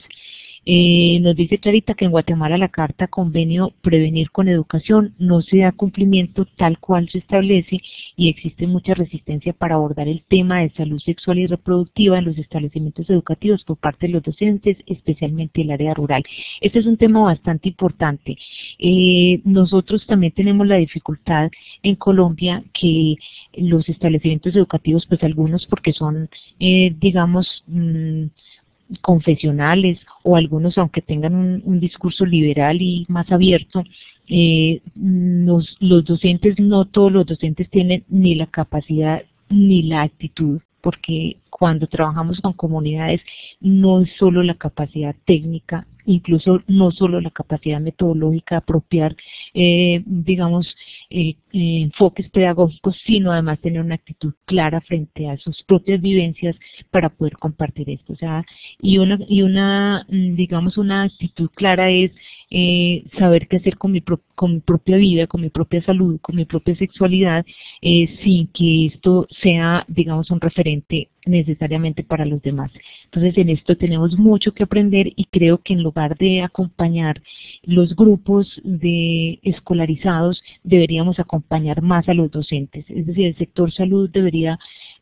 Eh, nos dice Clarita que en Guatemala la Carta Convenio Prevenir con Educación no se da cumplimiento tal cual se establece y existe mucha resistencia para abordar el tema de salud sexual y reproductiva en los establecimientos educativos por parte de los docentes, especialmente el área rural. Este es un tema bastante importante. Eh, nosotros también tenemos la dificultad en Colombia que los establecimientos educativos, pues algunos porque son, eh, digamos, mmm, confesionales o algunos aunque tengan un, un discurso liberal y más abierto, eh, los, los docentes, no todos los docentes tienen ni la capacidad ni la actitud, porque cuando trabajamos con comunidades no es solo la capacidad técnica, incluso no solo la capacidad metodológica de apropiar, eh, digamos, eh, eh, enfoques pedagógicos, sino además tener una actitud clara frente a sus propias vivencias para poder compartir esto. O sea, y una, y una digamos, una actitud clara es eh, saber qué hacer con mi, pro, con mi propia vida, con mi propia salud, con mi propia sexualidad, eh, sin que esto sea, digamos, un referente necesariamente para los demás. Entonces, en esto tenemos mucho que aprender y creo que en lugar de acompañar los grupos de escolarizados, deberíamos acompañar más a los docentes. Es decir, el sector salud debería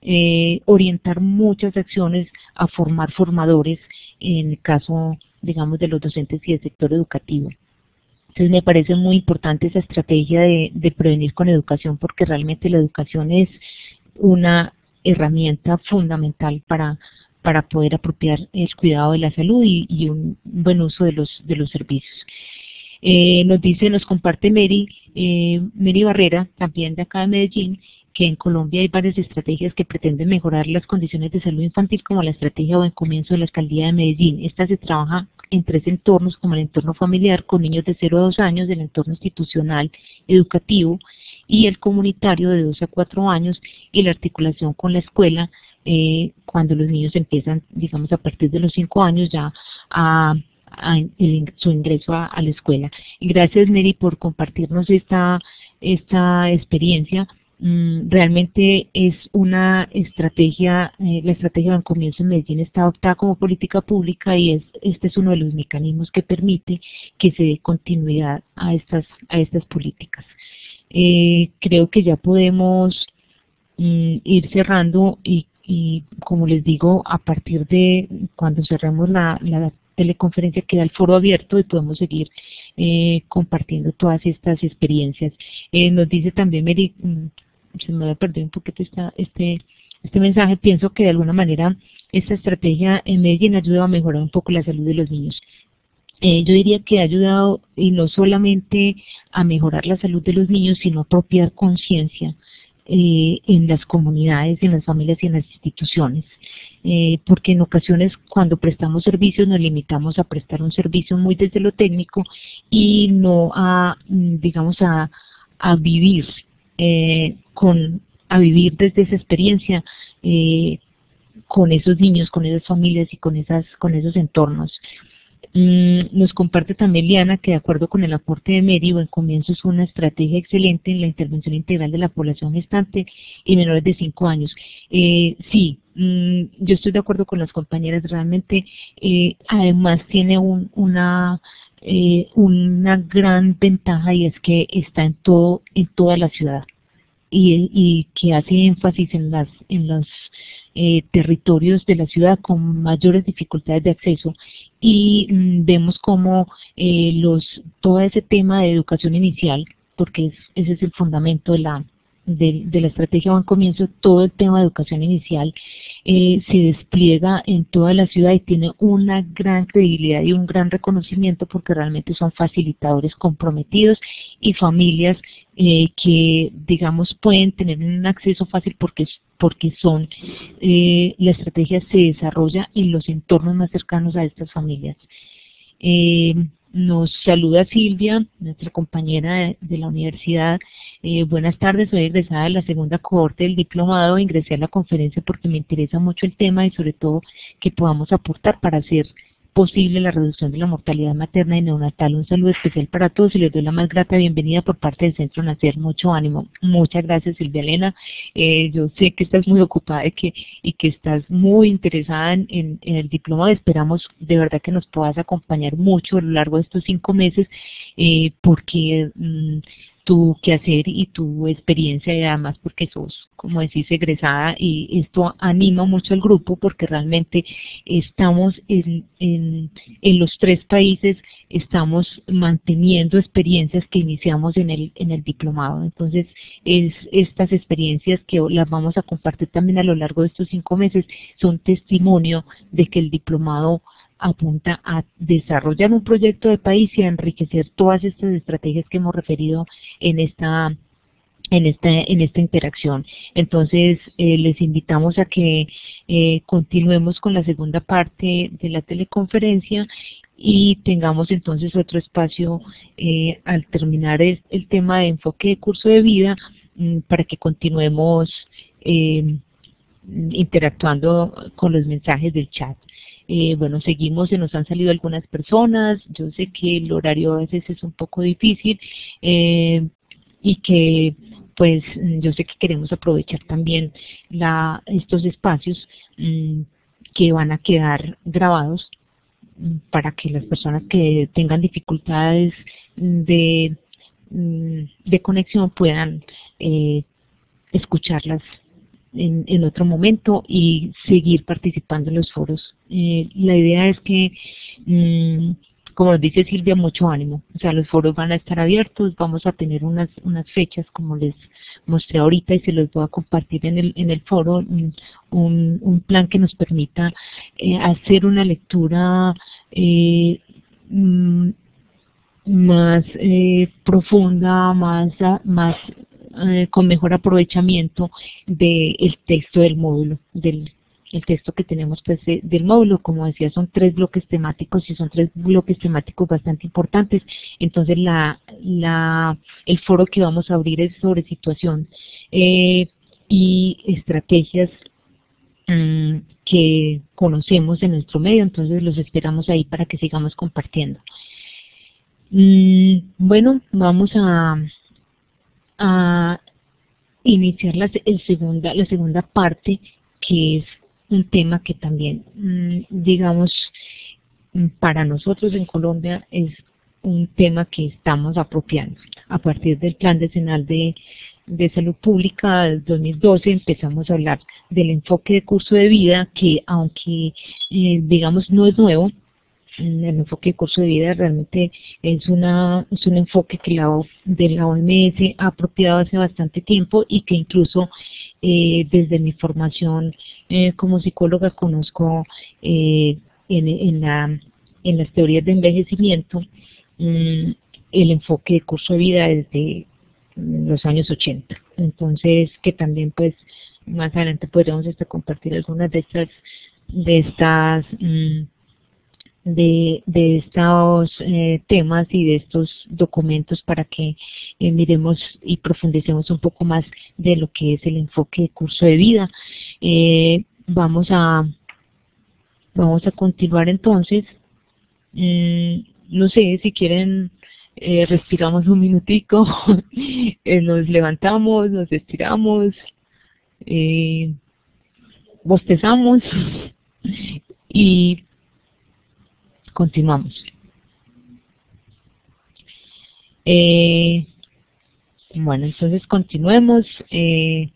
eh, orientar muchas acciones a formar formadores, en el caso, digamos, de los docentes y del sector educativo. Entonces me parece muy importante esa estrategia de, de prevenir con educación, porque realmente la educación es una herramienta fundamental para, para poder apropiar el cuidado de la salud y, y un buen uso de los, de los servicios. Eh, nos dice, nos comparte Mary, eh, Mary Barrera, también de acá de Medellín, que en Colombia hay varias estrategias que pretenden mejorar las condiciones de salud infantil, como la estrategia Buen Comienzo de la Alcaldía de Medellín. Esta se trabaja en tres entornos, como el entorno familiar con niños de cero a dos años, el entorno institucional educativo y el comunitario de dos a cuatro años, y la articulación con la escuela eh, cuando los niños empiezan, digamos, a partir de los cinco años ya a, a el, su ingreso a, a la escuela. Y gracias, Mary, por compartirnos esta, esta experiencia. Mm, realmente es una estrategia, eh, la estrategia Buen Comienzo en Medellín está adoptada como política pública y es, este es uno de los mecanismos que permite que se dé continuidad a estas, a estas políticas. Eh, creo que ya podemos mm, ir cerrando y, y, como les digo, a partir de cuando cerremos la, la teleconferencia queda el foro abierto y podemos seguir eh, compartiendo todas estas experiencias. Eh, nos dice también Mary, mm, se me había perdido un poquito esta, este, este mensaje, pienso que de alguna manera esta estrategia en Medellín ayuda a mejorar un poco la salud de los niños. Eh, yo diría que ha ayudado y no solamente a mejorar la salud de los niños, sino a apropiar conciencia eh, en las comunidades, en las familias y en las instituciones. Eh, porque en ocasiones cuando prestamos servicios nos limitamos a prestar un servicio muy desde lo técnico y no a, digamos, a, a vivir eh, con, a vivir desde esa experiencia eh, con esos niños, con esas familias y con esas, con esos entornos. Mm, nos comparte también Liana que de acuerdo con el aporte de Mary, Buen Comienzo es una estrategia excelente en la intervención integral de la población gestante y menores de cinco años. Eh, sí, mm, yo estoy de acuerdo con las compañeras, realmente eh, además tiene un, una, eh, una gran ventaja y es que está en todo, en toda la ciudad. Y, y que hace énfasis en las en los eh, territorios de la ciudad con mayores dificultades de acceso y mm, vemos como eh, los todo ese tema de educación inicial, porque es, ese es el fundamento de la de, de la estrategia Buen Comienzo, todo el tema de educación inicial eh, se despliega en toda la ciudad y tiene una gran credibilidad y un gran reconocimiento porque realmente son facilitadores comprometidos y familias eh, que, digamos, pueden tener un acceso fácil porque, porque son, eh, la estrategia se desarrolla en los entornos más cercanos a estas familias. Eh, nos saluda Silvia, nuestra compañera de, de la universidad. Eh, buenas tardes, soy egresada de la segunda cohorte del diplomado. Ingresé a la conferencia porque me interesa mucho el tema y sobre todo que podamos aportar para hacer posible la reducción de la mortalidad materna y neonatal. Un saludo especial para todos y les doy la más grata bienvenida por parte del Centro Nacer. Mucho ánimo. Muchas gracias, Silvia Elena. Eh, yo sé que estás muy ocupada y que, y que estás muy interesada en, en, en el diplomado. Esperamos de verdad que nos puedas acompañar mucho a lo largo de estos cinco meses eh, porque mmm, tu quehacer y tu experiencia, y además porque sos, como decís, egresada, y esto anima mucho al grupo porque realmente estamos en, en, en los tres países, estamos manteniendo experiencias que iniciamos en el, en el diplomado. Entonces, es, estas experiencias que las vamos a compartir también a lo largo de estos cinco meses son testimonio de que el diplomado apunta a desarrollar un proyecto de país y a enriquecer todas estas estrategias que hemos referido en esta en esta en esta interacción. Entonces eh, les invitamos a que eh, continuemos con la segunda parte de la teleconferencia y tengamos entonces otro espacio eh, al terminar el, el tema de enfoque de curso de vida mmm, para que continuemos eh, interactuando con los mensajes del chat. Eh, bueno, seguimos, se nos han salido algunas personas, yo sé que el horario a veces es un poco difícil eh, y que pues yo sé que queremos aprovechar también la, estos espacios mmm, que van a quedar grabados mmm, para que las personas que tengan dificultades de, mmm, de conexión puedan eh, escucharlas En, en otro momento y seguir participando en los foros. Eh, la idea es que, mmm, como nos dice Silvia, mucho ánimo. O sea, los foros van a estar abiertos, vamos a tener unas unas fechas como les mostré ahorita y se los voy a compartir en el, en el foro, un, un plan que nos permita eh, hacer una lectura eh, mmm, más eh, profunda, más, más eh, con mejor aprovechamiento del texto del módulo, del el texto que tenemos pues de, del módulo. Como decía, son tres bloques temáticos y son tres bloques temáticos bastante importantes. Entonces la, la, el foro que vamos a abrir es sobre situación eh, y estrategias mmm, que conocemos en nuestro medio. Entonces los esperamos ahí para que sigamos compartiendo. Mm, bueno, vamos a, a iniciar la, el segunda, la segunda parte, que es un tema que también, mmm, digamos, para nosotros en Colombia es un tema que estamos apropiando. A partir del Plan Decenal de, de Salud Pública del dos mil doce empezamos a hablar del enfoque de curso de vida, que aunque eh, digamos no es nuevo, el enfoque de curso de vida realmente es, una, es un enfoque que la, de la O M S ha apropiado hace bastante tiempo y que incluso eh, desde mi formación eh, como psicóloga conozco eh, en, en, la, en las teorías de envejecimiento mmm, el enfoque de curso de vida desde los años ochenta. Entonces, que también pues más adelante podremos este, compartir algunas de estas, de estas mmm, de, de estos eh, temas y de estos documentos para que eh, miremos y profundicemos un poco más de lo que es el enfoque de curso de vida. Eh, vamos a vamos a continuar entonces. Mm, no sé si quieren eh, respiramos un minutico, eh, nos levantamos, nos estiramos, eh, bostezamos y continuamos. Eh, bueno, entonces continuemos. Eh,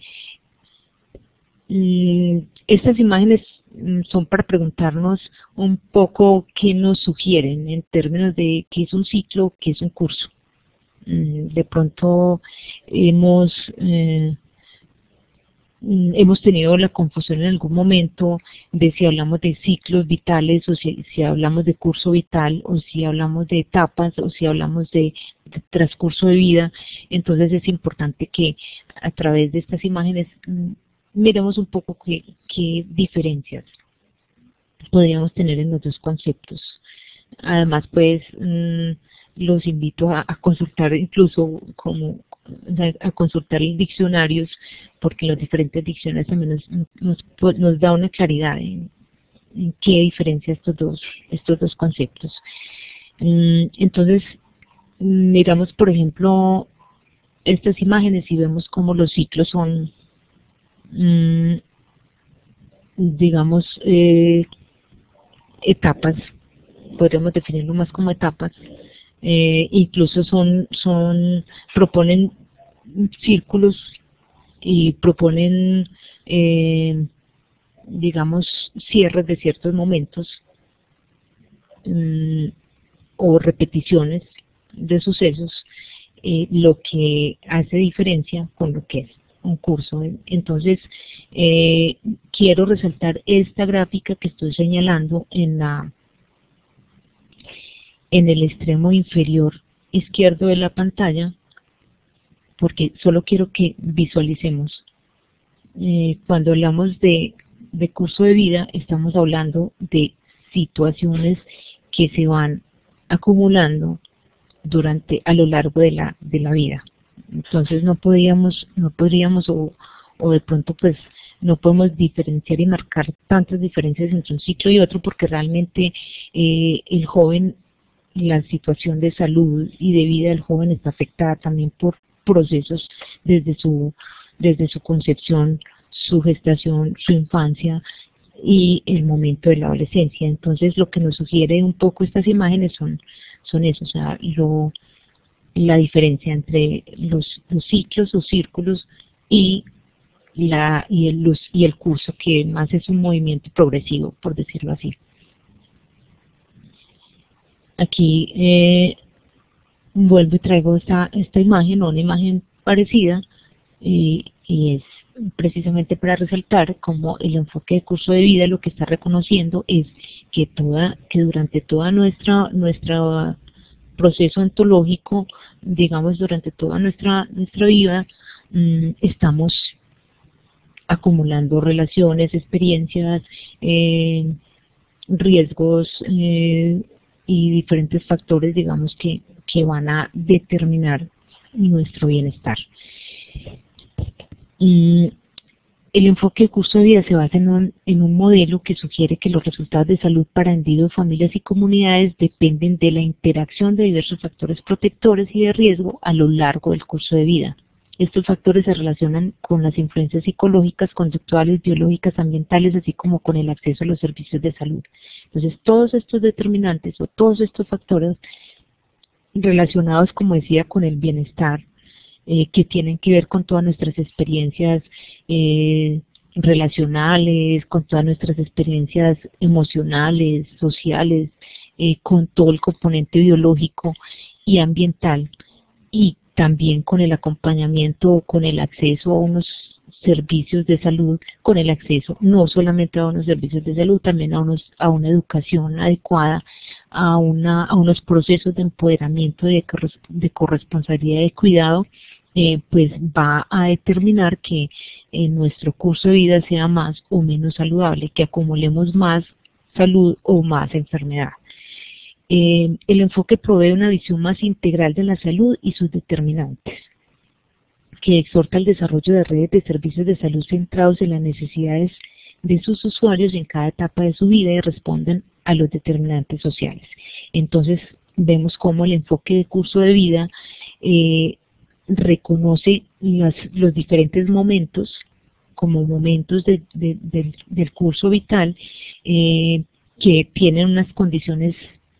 estas imágenes son para preguntarnos un poco qué nos sugieren en términos de qué es un ciclo, qué es un curso. De pronto hemos eh, hemos tenido la confusión en algún momento de si hablamos de ciclos vitales o si, si hablamos de curso vital o si hablamos de etapas o si hablamos de, de transcurso de vida. Entonces es importante que a través de estas imágenes miremos un poco qué, qué diferencias podríamos tener en los dos conceptos. Además, pues, mm, los invito a, a consultar incluso como a consultar los diccionarios, porque los diferentes diccionarios también nos, nos, pues, nos da una claridad en, en qué diferencia estos dos, estos dos conceptos. Mm, Entonces, miramos, por ejemplo, estas imágenes y vemos cómo los ciclos son, mm, digamos, eh, etapas, podríamos definirlo más como etapas. Eh, incluso son, son, proponen círculos y proponen, eh, digamos, cierres de ciertos momentos mm, o repeticiones de sucesos, eh, lo que hace diferencia con lo que es un curso. Entonces, eh, quiero resaltar esta gráfica que estoy señalando en la en el extremo inferior izquierdo de la pantalla, porque solo quiero que visualicemos. Eh, cuando hablamos de, de curso de vida, estamos hablando de situaciones que se van acumulando durante a lo largo de la de la vida. Entonces no podríamos no podríamos o, o de pronto pues no podemos diferenciar y marcar tantas diferencias entre un ciclo y otro, porque realmente eh, el joven, la situación de salud y de vida del joven está afectada también por procesos desde su desde su concepción, su gestación, su infancia y el momento de la adolescencia. Entonces, lo que nos sugiere un poco estas imágenes son son eso, o sea, lo, la diferencia entre los, los ciclos o círculos y la y el los, y el curso, que más es un movimiento progresivo, por decirlo así. Aquí eh, vuelvo y traigo esta, esta imagen, o una imagen parecida, y, y es precisamente para resaltar cómo el enfoque de curso de vida lo que está reconociendo es que toda que durante toda nuestra nuestra proceso ontológico, digamos durante toda nuestra nuestra vida, mmm, estamos acumulando relaciones, experiencias, eh, riesgos eh, y diferentes factores, digamos, que, que van a determinar nuestro bienestar. Mm, el enfoque de curso de vida se basa en un, en un modelo que sugiere que los resultados de salud para individuos, familias y comunidades dependen de la interacción de diversos factores protectores y de riesgo a lo largo del curso de vida. Estos factores se relacionan con las influencias psicológicas, conductuales, biológicas, ambientales, así como con el acceso a los servicios de salud. Entonces, todos estos determinantes o todos estos factores relacionados, como decía, con el bienestar, eh, que tienen que ver con todas nuestras experiencias eh, relacionales, con todas nuestras experiencias emocionales, sociales, eh, con todo el componente biológico y ambiental, y también con el acompañamiento, con el acceso a unos servicios de salud, con el acceso no solamente a unos servicios de salud, también a, unos, a una educación adecuada, a, una, a unos procesos de empoderamiento, de, de corresponsabilidad y de cuidado, eh, pues va a determinar que eh, nuestro curso de vida sea más o menos saludable, que acumulemos más salud o más enfermedad. Eh, el enfoque provee una visión más integral de la salud y sus determinantes, que exhorta al desarrollo de redes de servicios de salud centrados en las necesidades de sus usuarios en cada etapa de su vida y responden a los determinantes sociales. Entonces, vemos cómo el enfoque de curso de vida eh, reconoce los, los diferentes momentos como momentos de, de, de, del curso vital eh, que tienen unas condiciones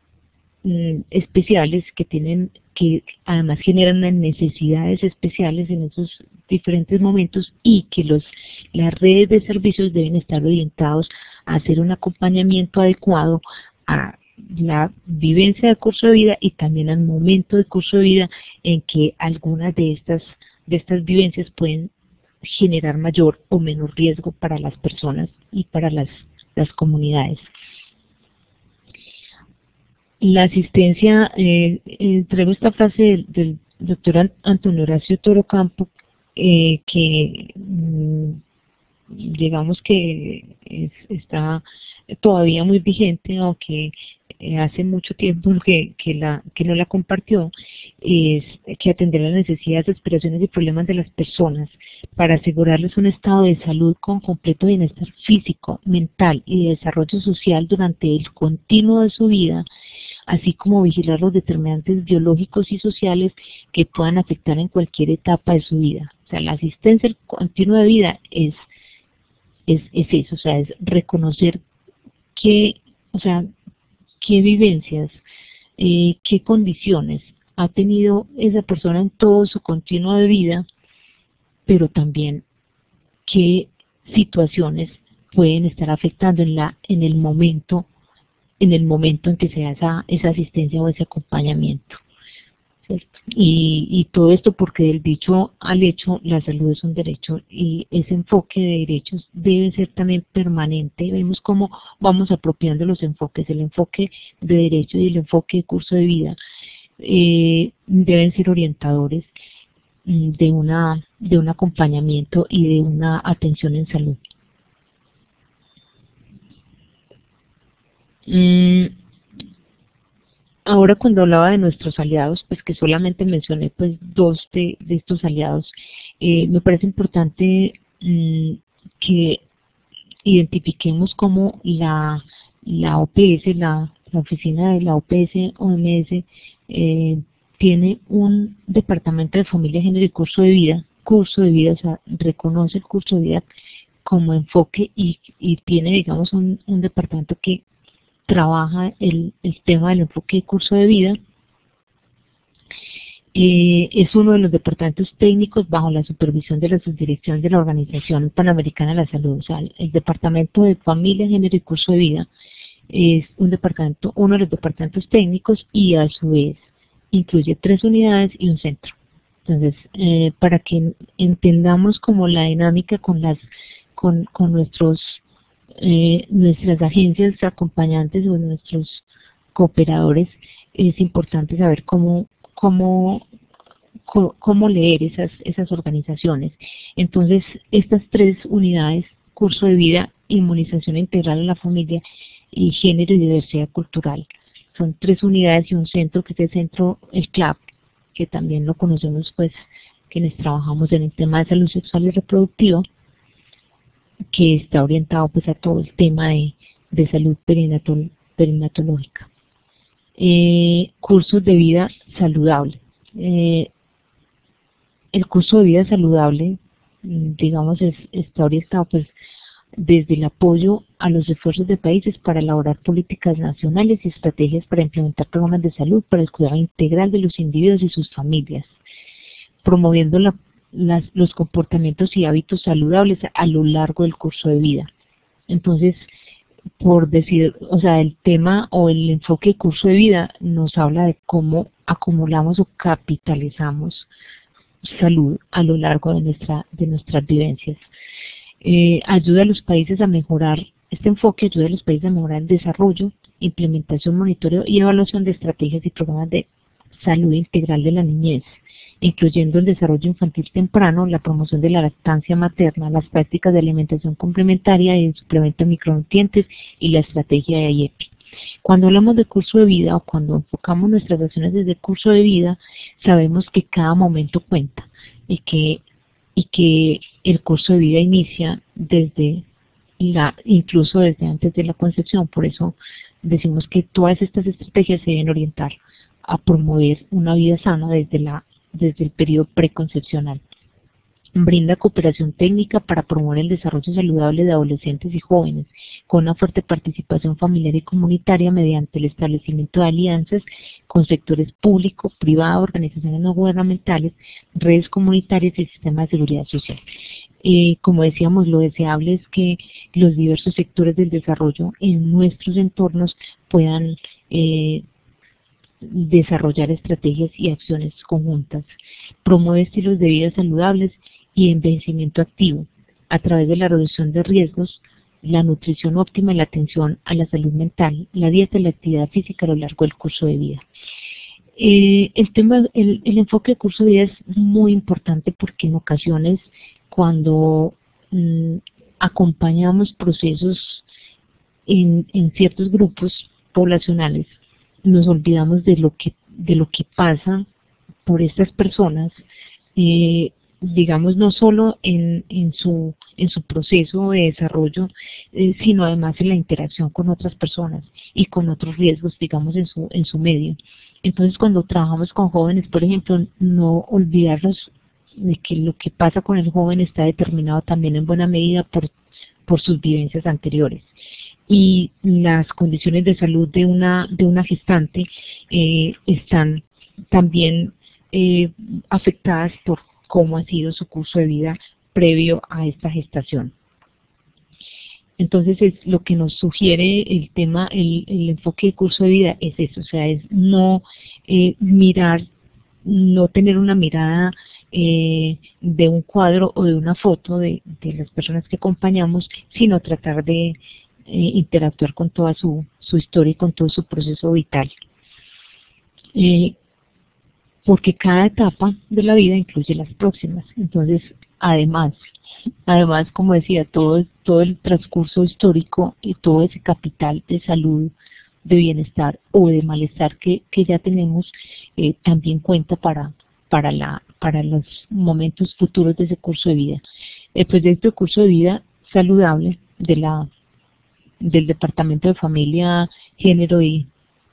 especiales, que tienen que además generan unas necesidades especiales en esos diferentes momentos, y que los las redes de servicios deben estar orientados a hacer un acompañamiento adecuado a la vivencia del curso de vida y también al momento del curso de vida en que algunas de estas de estas vivencias pueden generar mayor o menor riesgo para las personas y para las, las comunidades. La asistencia, eh, eh, traigo esta frase del, del doctor Antonio Horacio Toro Campo, eh, que mm, digamos que es, está todavía muy vigente, aunque eh, hace mucho tiempo que, que, la, que no la compartió, es que atender las necesidades, aspiraciones y problemas de las personas para asegurarles un estado de salud con completo bienestar físico, mental y de desarrollo social durante el continuo de su vida, así como vigilar los determinantes biológicos y sociales que puedan afectar en cualquier etapa de su vida. O sea, la asistencia al continuo de vida es, es, es eso, o sea, es reconocer qué, o sea, qué vivencias, eh, qué condiciones ha tenido esa persona en todo su continuo de vida, pero también qué situaciones pueden estar afectando en la en el momento en el momento en que se da esa, esa asistencia o ese acompañamiento, ¿cierto? Y, y todo esto porque del dicho al hecho la salud es un derecho, y ese enfoque de derechos debe ser también permanente. Vemos cómo vamos apropiando los enfoques, el enfoque de derecho y el enfoque de curso de vida eh, deben ser orientadores de una de un acompañamiento y de una atención en salud. Mm, ahora cuando hablaba de nuestros aliados, pues que solamente mencioné pues dos de, de estos aliados, eh, me parece importante mm, que identifiquemos cómo la, la O P S, la, la oficina de la O P S O M S, eh, tiene un departamento de familia, género y curso de vida, curso de vida, o sea, reconoce el curso de vida como enfoque y, y tiene, digamos, un, un departamento que trabaja el, el tema del enfoque de curso de vida. Eh, es uno de los departamentos técnicos bajo la supervisión de la subdirección de la Organización Panamericana de la Salud. O sea, el, el departamento de familia, género y curso de vida es un departamento, uno de los departamentos técnicos, y a su vez incluye tres unidades y un centro. Entonces, eh, para que entendamos como la dinámica con las con, con nuestros eh, nuestras agencias acompañantes o nuestros cooperadores, es importante saber cómo cómo cómo leer esas esas organizaciones. Entonces, estas tres unidades, curso de vida, inmunización integral a la familia y género y diversidad cultural, son tres unidades y un centro, que es el centro, el C L A P, que también lo conocemos pues quienes trabajamos en el tema de salud sexual y reproductiva, que está orientado pues a todo el tema de, de salud perinatal, perinatológica. Eh, cursos de vida saludable. Eh, el curso de vida saludable, digamos, es, está orientado pues desde el apoyo a los esfuerzos de países para elaborar políticas nacionales y estrategias para implementar programas de salud para el cuidado integral de los individuos y sus familias, promoviendo la, las, los comportamientos y hábitos saludables a lo largo del curso de vida. Entonces, por decir, o sea, el tema o el enfoque de curso de vida nos habla de cómo acumulamos o capitalizamos salud a lo largo de nuestra de nuestras vivencias. Eh, ayuda a los países a mejorar, este enfoque ayuda a los países a mejorar el desarrollo, implementación, monitoreo y evaluación de estrategias y programas de salud integral de la niñez, incluyendo el desarrollo infantil temprano, la promoción de la lactancia materna, las prácticas de alimentación complementaria y el suplemento de micronutrientes y la estrategia de I E P I. Cuando hablamos de curso de vida o cuando enfocamos nuestras acciones desde el curso de vida, sabemos que cada momento cuenta y que y que el curso de vida inicia desde la, incluso desde antes de la concepción. Por eso decimos que todas estas estrategias se deben orientar a promover una vida sana desde la desde el periodo preconcepcional. Brinda cooperación técnica para promover el desarrollo saludable de adolescentes y jóvenes, con una fuerte participación familiar y comunitaria mediante el establecimiento de alianzas con sectores público, privado, organizaciones no gubernamentales, redes comunitarias y sistemas de seguridad social. Eh, como decíamos, lo deseable es que los diversos sectores del desarrollo en nuestros entornos puedan eh, desarrollar estrategias y acciones conjuntas. Promueve estilos de vida saludables y envejecimiento activo a través de la reducción de riesgos, la nutrición óptima y la atención a la salud mental, la dieta y la actividad física a lo largo del curso de vida. Eh, el tema, el, el enfoque del curso de vida es muy importante porque en ocasiones cuando mmm, acompañamos procesos en, en ciertos grupos, poblacionales, nos olvidamos de lo que, de lo que pasa por estas personas, eh, digamos, no solo en, en, su, en su proceso de desarrollo, eh, sino además en la interacción con otras personas y con otros riesgos, digamos, en su, en su medio. Entonces, cuando trabajamos con jóvenes, por ejemplo, no olvidarnos de que lo que pasa con el joven está determinado también en buena medida por, por sus vivencias anteriores. Y las condiciones de salud de una, de una gestante eh, están también eh, afectadas por cómo ha sido su curso de vida previo a esta gestación. Entonces, es lo que nos sugiere el tema, el, el enfoque de curso de vida es eso, o sea, es no eh, mirar, no tener una mirada eh, de un cuadro o de una foto de, de las personas que acompañamos, sino tratar de eh, interactuar con toda su, su historia y con todo su proceso vital. Eh, porque cada etapa de la vida incluye las próximas. Entonces, además, además como decía, todo, todo el transcurso histórico y todo ese capital de salud, de bienestar o de malestar que, que ya tenemos, eh, también cuenta para, para, la, para los momentos futuros de ese curso de vida. El proyecto de curso de vida saludable de la, del Departamento de Familia, Género y...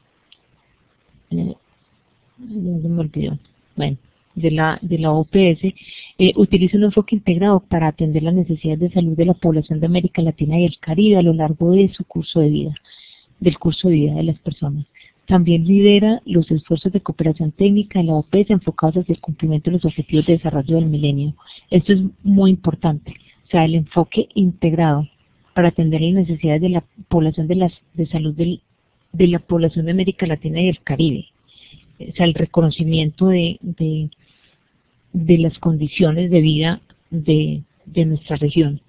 Eh, no se me olvidó, bueno, de la, de la O P S, eh, utiliza un enfoque integrado para atender las necesidades de salud de la población de América Latina y el Caribe a lo largo de su curso de vida, del curso de vida de las personas. También lidera los esfuerzos de cooperación técnica de la O P S enfocados hacia el cumplimiento de los objetivos de desarrollo del milenio. Esto es muy importante, o sea, el enfoque integrado para atender las necesidades de la población de, las, de salud del, de la población de América Latina y el Caribe. O sea, el reconocimiento de, de, de las condiciones de vida de, de nuestra región.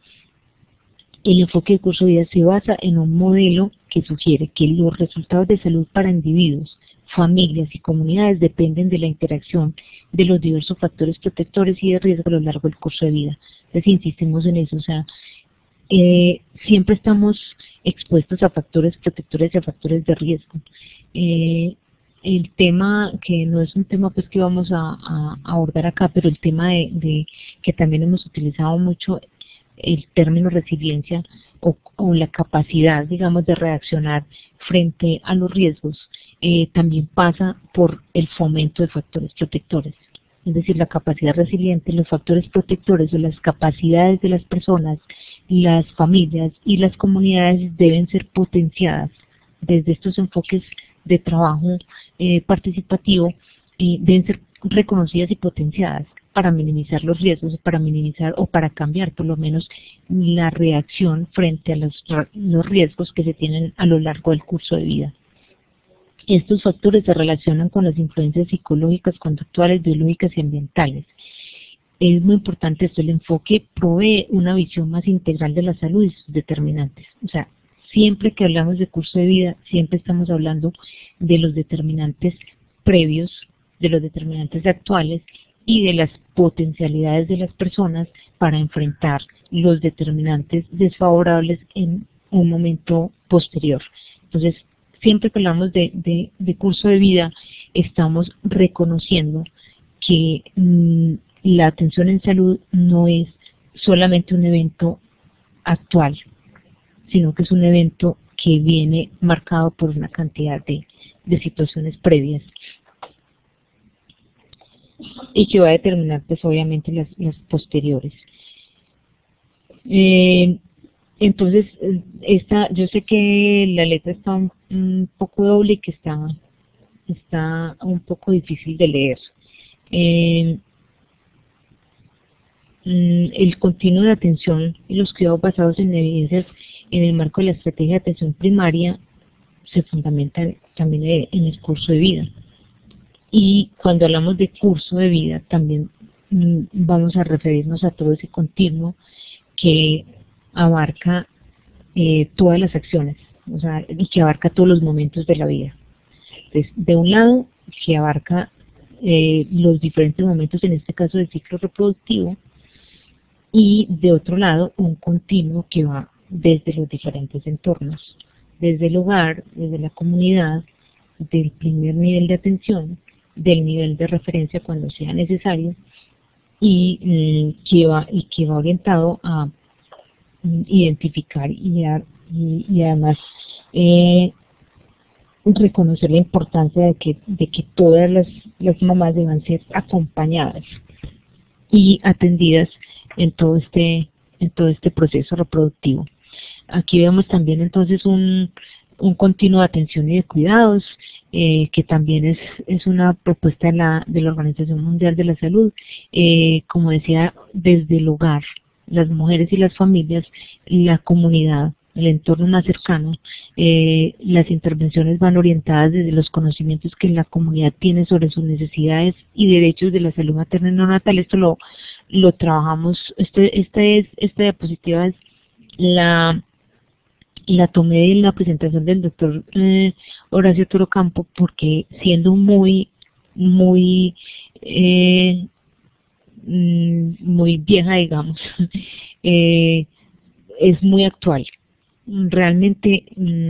El enfoque de curso de vida se basa en un modelo que sugiere que los resultados de salud para individuos, familias y comunidades dependen de la interacción de los diversos factores protectores y de riesgo a lo largo del curso de vida. Entonces insistimos en eso, o sea, eh, siempre estamos expuestos a factores protectores y a factores de riesgo. Eh, El tema, que no es un tema pues que vamos a, a abordar acá, pero el tema de, de que también hemos utilizado mucho el término resiliencia o, o la capacidad, digamos, de reaccionar frente a los riesgos, eh, también pasa por el fomento de factores protectores. Es decir, la capacidad resiliente, los factores protectores o las capacidades de las personas, las familias y las comunidades deben ser potenciadas desde estos enfoques de trabajo eh, participativo, eh, deben ser reconocidas y potenciadas para minimizar los riesgos, para minimizar o para cambiar por lo menos la reacción frente a los, los riesgos que se tienen a lo largo del curso de vida. Estos factores se relacionan con las influencias psicológicas, conductuales, biológicas y ambientales. Es muy importante esto, el enfoque provee una visión más integral de la salud y sus determinantes. O sea, siempre que hablamos de curso de vida, siempre estamos hablando de los determinantes previos, de los determinantes actuales y de las potencialidades de las personas para enfrentar los determinantes desfavorables en un momento posterior. Entonces, siempre que hablamos de, de, de curso de vida, estamos reconociendo que mmm, la atención en salud no es solamente un evento actual, sino que es un evento que viene marcado por una cantidad de, de situaciones previas y que va a determinar pues obviamente las, las posteriores. Eh, entonces, esta, yo sé que la letra está un, un poco doble y que está, está un poco difícil de leer. Eh, el continuo de atención y los cuidados basados en evidencias en el marco de la estrategia de atención primaria se fundamenta también en el curso de vida. Y cuando hablamos de curso de vida también mmm, vamos a referirnos a todo ese continuo que abarca eh, todas las acciones, o sea, y que abarca todos los momentos de la vida. Entonces, de un lado, que abarca eh, los diferentes momentos, en este caso del ciclo reproductivo, y de otro lado, un continuo que va desde los diferentes entornos, desde el hogar, desde la comunidad, del primer nivel de atención, del nivel de referencia cuando sea necesario, y, mm, que, va, y que va orientado a mm, identificar y, a, y, y además eh, reconocer la importancia de que, de que todas las, las mamás deban ser acompañadas y atendidas en todo este, en todo este proceso reproductivo. Aquí vemos también entonces un, un continuo de atención y de cuidados, eh, que también es, es una propuesta de la, de la Organización Mundial de la Salud, eh, como decía, desde el hogar, las mujeres y las familias, la comunidad, el entorno más cercano. Eh, las intervenciones van orientadas desde los conocimientos que la comunidad tiene sobre sus necesidades y derechos de la salud materna y neonatal. Esto lo, lo trabajamos, este, esta, es, esta diapositiva es la, la tomé en la presentación del doctor eh, Horacio Toro Campo, porque siendo muy, muy, eh, muy vieja, digamos, eh, es muy actual. Realmente,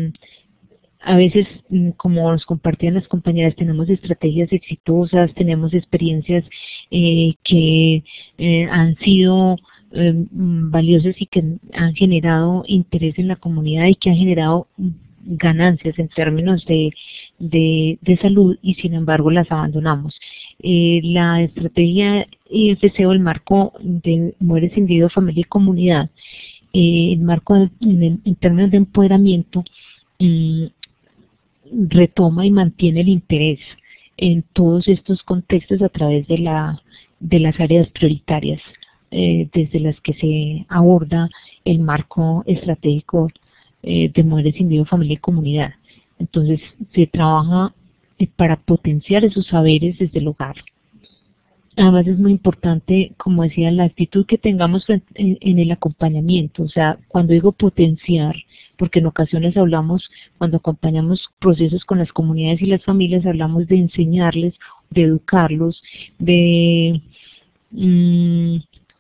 a veces, como nos compartían las compañeras, tenemos estrategias exitosas, tenemos experiencias eh, que eh, han sido eh, valiosas y que han generado interés en la comunidad y que han generado ganancias en términos de, de, de salud, y sin embargo las abandonamos. Eh, la estrategia I F C, o el marco de Mujeres, Individuo, Familia y Comunidad, Eh, el marco de, en, en términos de empoderamiento, mmm, retoma y mantiene el interés en todos estos contextos a través de, la, de las áreas prioritarias eh, desde las que se aborda el marco estratégico eh, de Mujeres, Individuo, Familia y Comunidad. Entonces se trabaja eh, para potenciar esos saberes desde el hogar. Además es muy importante, como decía, la actitud que tengamos en, en el acompañamiento. O sea, cuando digo potenciar, porque en ocasiones hablamos, cuando acompañamos procesos con las comunidades y las familias, hablamos de enseñarles, de educarlos, de, mmm,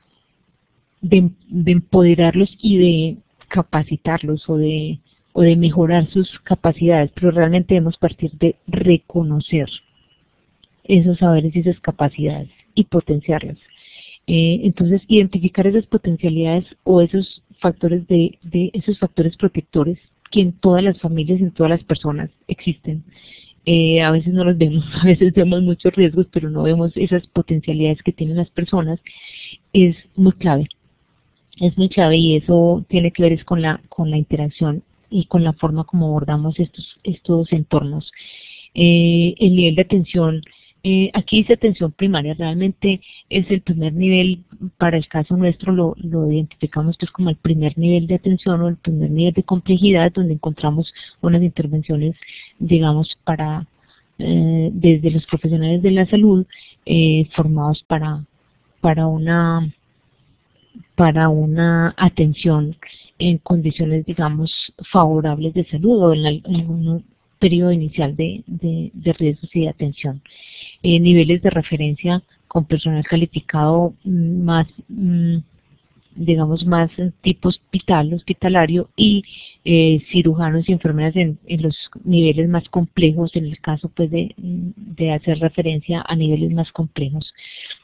de, de empoderarlos y de capacitarlos o de, o de mejorar sus capacidades, pero realmente debemos partir de reconocer esos saberes y esas capacidades y potenciarlas. Eh, entonces, identificar esas potencialidades o esos factores de, de esos factores protectores que en todas las familias y en todas las personas existen. Eh, a veces no los vemos, a veces vemos muchos riesgos, pero no vemos esas potencialidades que tienen las personas. Es muy clave, es muy clave, y eso tiene que ver es con la, con la interacción y con la forma como abordamos estos, estos entornos. Eh, el nivel de atención, Eh, aquí dice atención primaria, realmente es el primer nivel. Para el caso nuestro lo, lo identificamos pues como el primer nivel de atención o el primer nivel de complejidad, donde encontramos unas intervenciones, digamos, para eh, desde los profesionales de la salud eh, formados para, para una para una atención en condiciones, digamos, favorables de salud o en, la, en un periodo inicial de, de, de riesgos y de atención. Eh, niveles de referencia con personal calificado más, mmm, digamos, más tipo hospital, hospitalario, y eh, cirujanos y enfermeras en, en los niveles más complejos, en el caso pues de, de hacer referencia a niveles más complejos.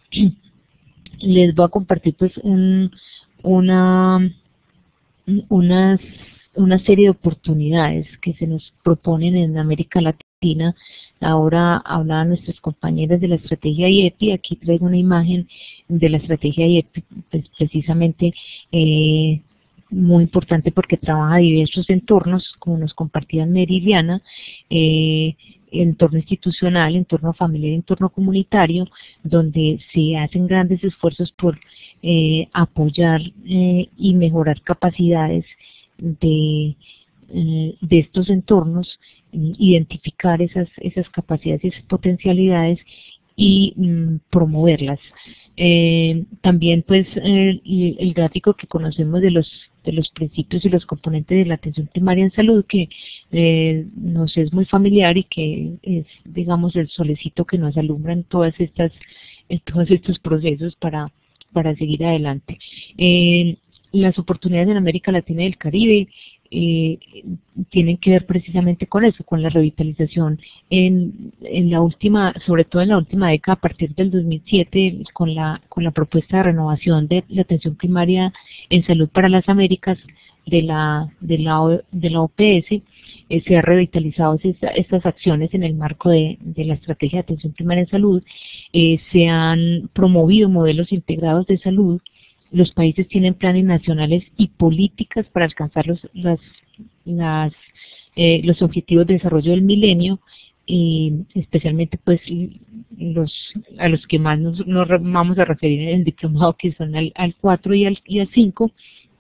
Les voy a compartir pues un, una, unas, una serie de oportunidades que se nos proponen en América Latina. Ahora hablaban nuestras compañeras de la estrategia I E P I. Aquí traigo una imagen de la estrategia I E P I, pues precisamente eh, muy importante porque trabaja diversos entornos, como nos compartían Meridiana, eh, entorno institucional, entorno familiar, entorno comunitario, donde se hacen grandes esfuerzos por eh, apoyar eh, y mejorar capacidades de, eh, de estos entornos, identificar esas, esas capacidades y esas potencialidades y mm, promoverlas. Eh, también pues eh, el, el gráfico que conocemos de los de los principios y los componentes de la atención primaria en salud, que eh, nos es muy familiar y que es, digamos, el solecito que nos alumbra en todas estas en todos estos procesos para para seguir adelante. Eh, las oportunidades en América Latina y el Caribe, eh, tienen que ver precisamente con eso, con la revitalización en, en la última, sobre todo en la última década, a partir del dos mil siete, con la, con la propuesta de renovación de la atención primaria en salud para las Américas de la, de la, O- de la O P S, eh, se han revitalizado esta- estas acciones en el marco de, de la estrategia de atención primaria en salud, eh, se han promovido modelos integrados de salud. Los países tienen planes nacionales y políticas para alcanzar los, las, las, eh, los objetivos de desarrollo del milenio, y especialmente pues los a los que más nos, nos re- vamos a referir en el diplomado, que son al, al cuatro y al, y al cinco.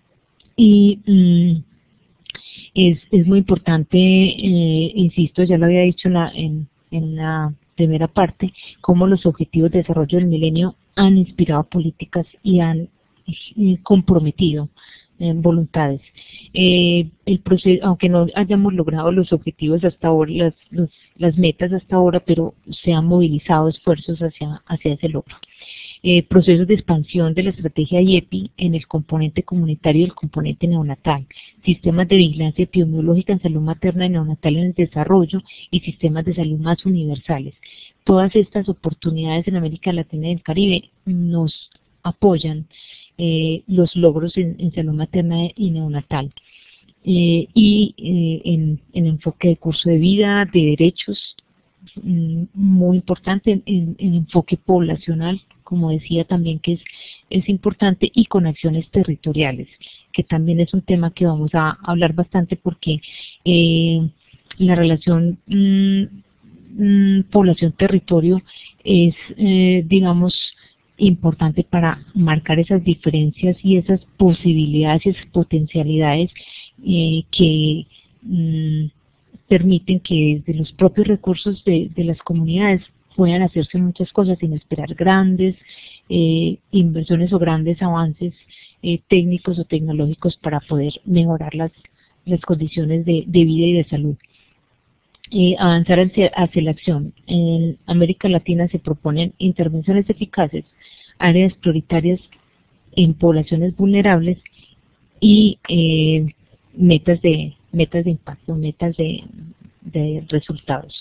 Y mm, es, es muy importante, eh, insisto, ya lo había dicho en la, en, en la primera parte, cómo los objetivos de desarrollo del milenio han inspirado políticas y han eh, comprometido eh, voluntades. Eh, el proceso, aunque no hayamos logrado los objetivos hasta ahora, las, los- las metas hasta ahora, pero se han movilizado esfuerzos hacia, hacia ese logro. Eh, procesos de expansión de la estrategia I E P I en el componente comunitario y el componente neonatal, sistemas de vigilancia epidemiológica en salud materna y neonatal en el desarrollo y sistemas de salud más universales. Todas estas oportunidades en América Latina y el Caribe nos apoyan eh, los logros en, en salud materna y neonatal. Eh, y eh, en, en enfoque de curso de vida, de derechos, mm, muy importante, en, en- en enfoque poblacional, como decía también, que es, es importante, y con acciones territoriales, que también es un tema que vamos a hablar bastante, porque eh, la relación mm, mm, población-territorio es, eh, digamos, importante para marcar esas diferencias y esas posibilidades y esas potencialidades eh, que mm, permiten que desde los propios recursos de, de las comunidades puedan hacerse muchas cosas sin esperar grandes eh, inversiones o grandes avances eh, técnicos o tecnológicos para poder mejorar las, las condiciones de, de vida y de salud. Eh, avanzar hacia, hacia la acción. En América Latina se proponen intervenciones eficaces, áreas prioritarias en poblaciones vulnerables y eh, metas de metas de impacto, metas de, de resultados.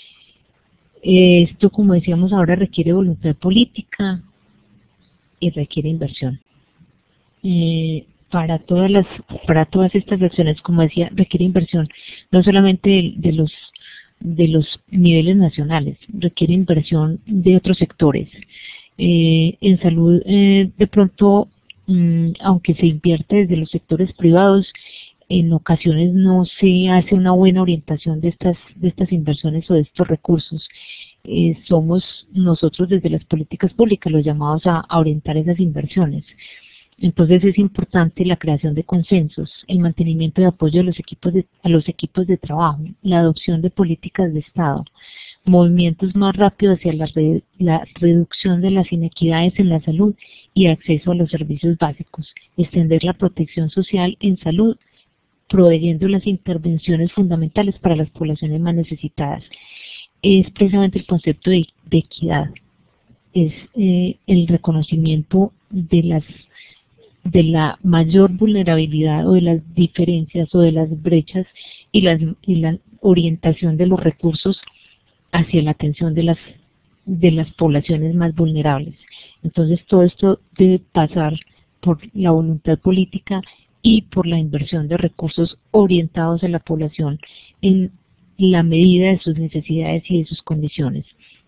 Eh, Esto, como decíamos ahora, requiere voluntad política y requiere inversión. Eh, para todas las para todas estas acciones, como decía, requiere inversión no solamente de, de los de los niveles nacionales, requiere inversión de otros sectores. Eh, en salud, eh, de pronto, mm, aunque se invierte desde los sectores privados, en ocasiones no se hace una buena orientación de estas de estas inversiones o de estos recursos. Eh, somos nosotros desde las políticas públicas los llamados a, a orientar esas inversiones. Entonces es importante la creación de consensos, el mantenimiento de apoyo a los equipos de, a los equipos de trabajo, la adopción de políticas de Estado, movimientos más rápidos hacia la, re, la reducción de las inequidades en la salud y acceso a los servicios básicos, extender la protección social en salud, proveyendo las intervenciones fundamentales para las poblaciones más necesitadas. Es precisamente el concepto de, de equidad, es eh, el reconocimiento de las de la mayor vulnerabilidad o de las diferencias o de las brechas y, las, y la orientación de los recursos hacia la atención de las de las poblaciones más vulnerables. Entonces todo esto debe pasar por la voluntad política y por la inversión de recursos orientados a la población en la medida de sus necesidades y de sus condiciones.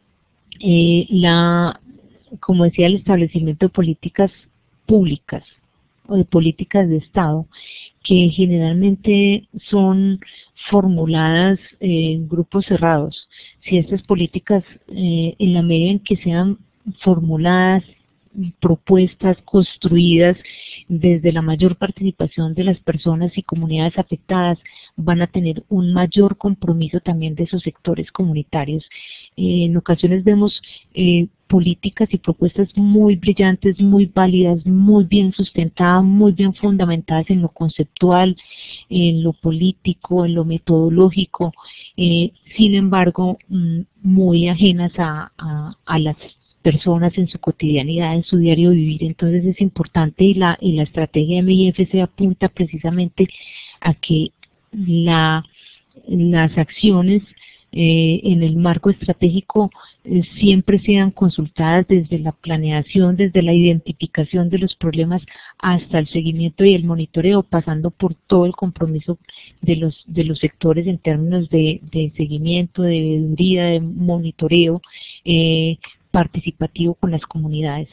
Eh, la, como decía, el establecimiento de políticas públicas o de políticas de Estado que generalmente son formuladas en grupos cerrados. Si estas políticas, eh, en la medida en que sean formuladas, propuestas, construidas desde la mayor participación de las personas y comunidades afectadas, van a tener un mayor compromiso también de esos sectores comunitarios. Eh, en ocasiones vemos eh, políticas y propuestas muy brillantes, muy válidas, muy bien sustentadas, muy bien fundamentadas en lo conceptual, en lo político, en lo metodológico, eh, sin embargo, muy ajenas a, a, a las personas en su cotidianidad, en su diario vivir. Entonces es importante, y la, y la estrategia M I F C apunta precisamente a que la, las acciones eh, en el marco estratégico eh, siempre sean consultadas desde la planeación, desde la identificación de los problemas hasta el seguimiento y el monitoreo, pasando por todo el compromiso de los, de los sectores en términos de, de seguimiento, de veeduría, de monitoreo eh, participativo con las comunidades.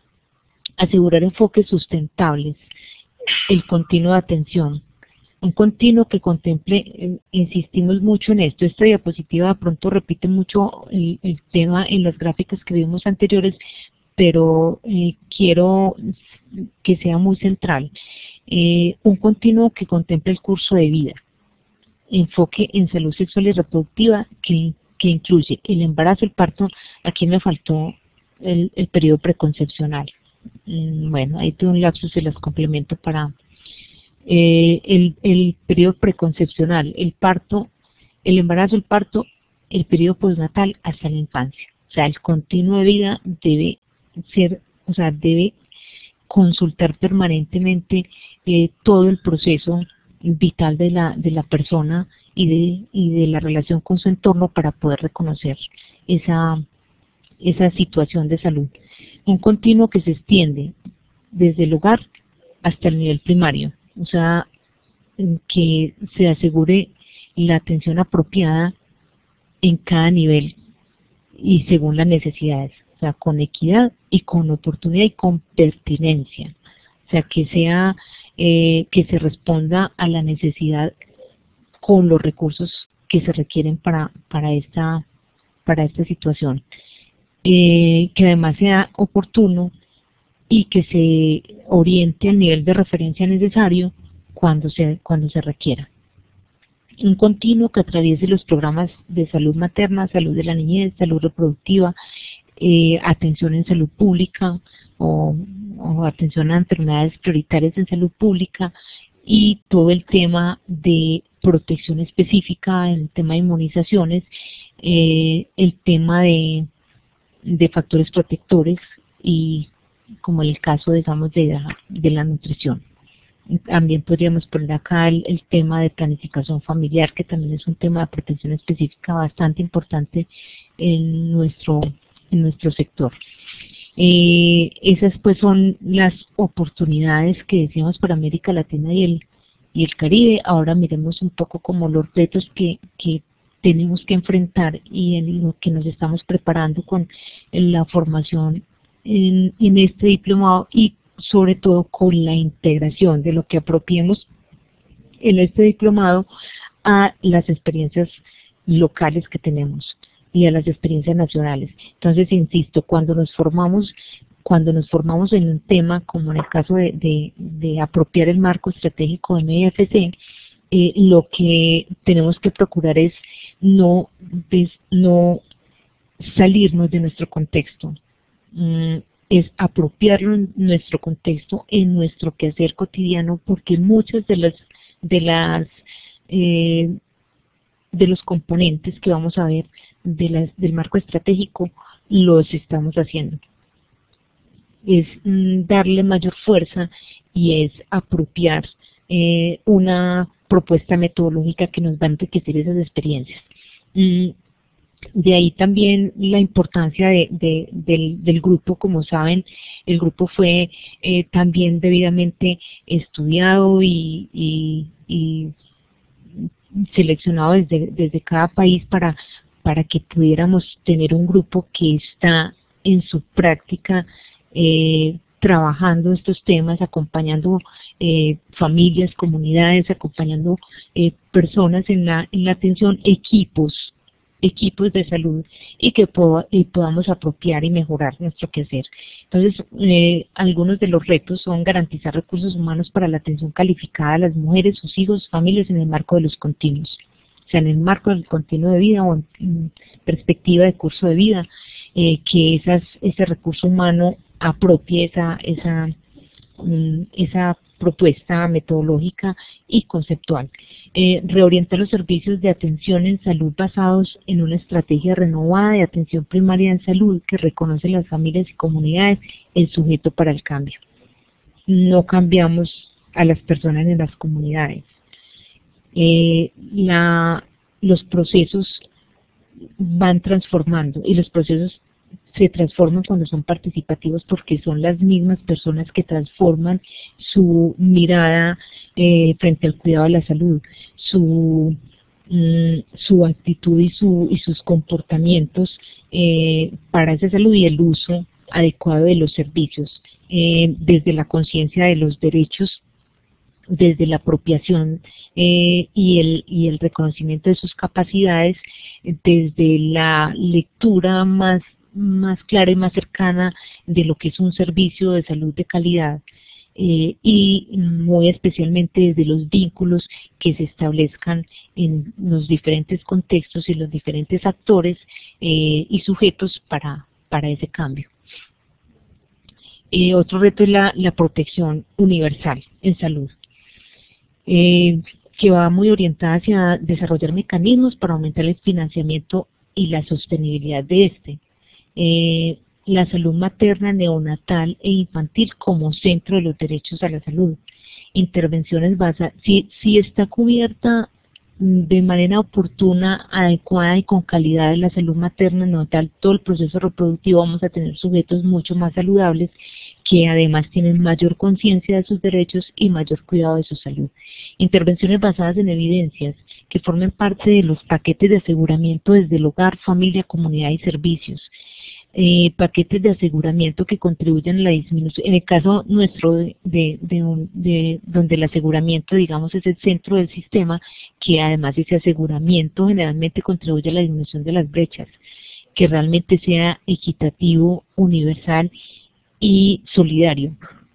Asegurar enfoques sustentables, el continuo de atención. Un continuo que contemple, eh, insistimos mucho en esto, esta diapositiva de pronto repite mucho el, el tema en las gráficas que vimos anteriores, pero eh, quiero que sea muy central. Eh, un continuo que contemple el curso de vida, enfoque en salud sexual y reproductiva que, que incluye el embarazo, el parto. Aquí me faltó el, el periodo preconcepcional. Mm, bueno, ahí tuve un lapsus, se las complemento para... Eh, el, el periodo preconcepcional, el parto, el embarazo, el parto, el periodo postnatal hasta la infancia. O sea, el continuo de vida debe ser, o sea, debe consultar permanentemente eh, todo el proceso vital de la, de la persona y de, y de la relación con su entorno para poder reconocer esa, esa situación de salud. Un continuo que se extiende desde el hogar hasta el nivel primario. O sea, que se asegure la atención apropiada en cada nivel y según las necesidades, o sea, con equidad y con oportunidad y con pertinencia. O sea, que sea, eh, que se responda a la necesidad con los recursos que se requieren para, para, esta, para esta situación. Eh, que además sea oportuno y que se oriente al nivel de referencia necesario cuando se, cuando se requiera. Un continuo que atraviese los programas de salud materna, salud de la niñez, salud reproductiva, eh, atención en salud pública o, o atención a enfermedades prioritarias en salud pública y todo el tema de protección específica, el tema de inmunizaciones, eh, el tema de, de factores protectores y como el caso, digamos, de la, de la nutrición. También podríamos poner acá el, el tema de planificación familiar, que también es un tema de protección específica bastante importante en nuestro, en nuestro sector. Eh, esas pues son las oportunidades que decíamos para América Latina y el, y el Caribe. Ahora miremos un poco como los retos que, que tenemos que enfrentar y en lo que nos estamos preparando con la formación En, en este diplomado y sobre todo con la integración de lo que apropiemos en este diplomado a las experiencias locales que tenemos y a las experiencias nacionales. Entonces, insisto, cuando nos formamos, cuando nos formamos en un tema, como en el caso de, de, de apropiar el marco estratégico de M I F C, eh, lo que tenemos que procurar es no, pues, no salirnos de nuestro contexto. Es apropiarlo en nuestro contexto, en nuestro quehacer cotidiano, porque muchas de las de las eh, de los componentes que vamos a ver de las, del marco estratégico los estamos haciendo. Es mm, darle mayor fuerza y es apropiar eh, una propuesta metodológica que nos va a enriquecer esas experiencias. Mm, De ahí también la importancia de, de, del, del grupo. Como saben, el grupo fue eh, también debidamente estudiado y, y, y seleccionado desde, desde cada país para, para que pudiéramos tener un grupo que está en su práctica eh, trabajando estos temas, acompañando eh, familias, comunidades, acompañando eh, personas en la, en la atención, equipos equipos de salud y que pod y podamos apropiar y mejorar nuestro quehacer. Entonces, eh, algunos de los retos son garantizar recursos humanos para la atención calificada a las mujeres, sus hijos, familias en el marco de los continuos, o sea, en el marco del continuo de vida o en, en perspectiva de curso de vida, eh, que esas, ese recurso humano apropie esa, esa, um, esa propuesta metodológica y conceptual. Eh, reorientar los servicios de atención en salud basados en una estrategia renovada de atención primaria en salud que reconoce las familias y comunidades el sujeto para el cambio. No cambiamos a las personas en las comunidades. Eh, la, los procesos van transformando y los procesos se transforman cuando son participativos porque son las mismas personas que transforman su mirada eh, frente al cuidado de la salud, su, mm, su actitud y, su, y sus comportamientos eh, para esa salud y el uso adecuado de los servicios, eh, desde la conciencia de los derechos, desde la apropiación eh, y, el, y el reconocimiento de sus capacidades, desde la lectura más, más clara y más cercana de lo que es un servicio de salud de calidad, eh, y muy especialmente desde los vínculos que se establezcan en los diferentes contextos y los diferentes actores eh, y sujetos para, para ese cambio. Eh, otro reto es la, la protección universal en salud, eh, que va muy orientada hacia desarrollar mecanismos para aumentar el financiamiento y la sostenibilidad de este. Eh, la salud materna, neonatal e infantil como centro de los derechos a la salud. Intervenciones basadas, si, si está cubierta de manera oportuna, adecuada y con calidad en la salud materna, neonatal, todo el proceso reproductivo, vamos a tener sujetos mucho más saludables que además tienen mayor conciencia de sus derechos y mayor cuidado de su salud. Intervenciones basadas en evidencias que formen parte de los paquetes de aseguramiento desde el hogar, familia, comunidad y servicios. Eh, paquetes de aseguramiento que contribuyen a la disminución, en el caso nuestro de, de, de, un, de donde el aseguramiento, digamos, es el centro del sistema, que además ese aseguramiento generalmente contribuye a la disminución de las brechas, que realmente sea equitativo, universal y solidario,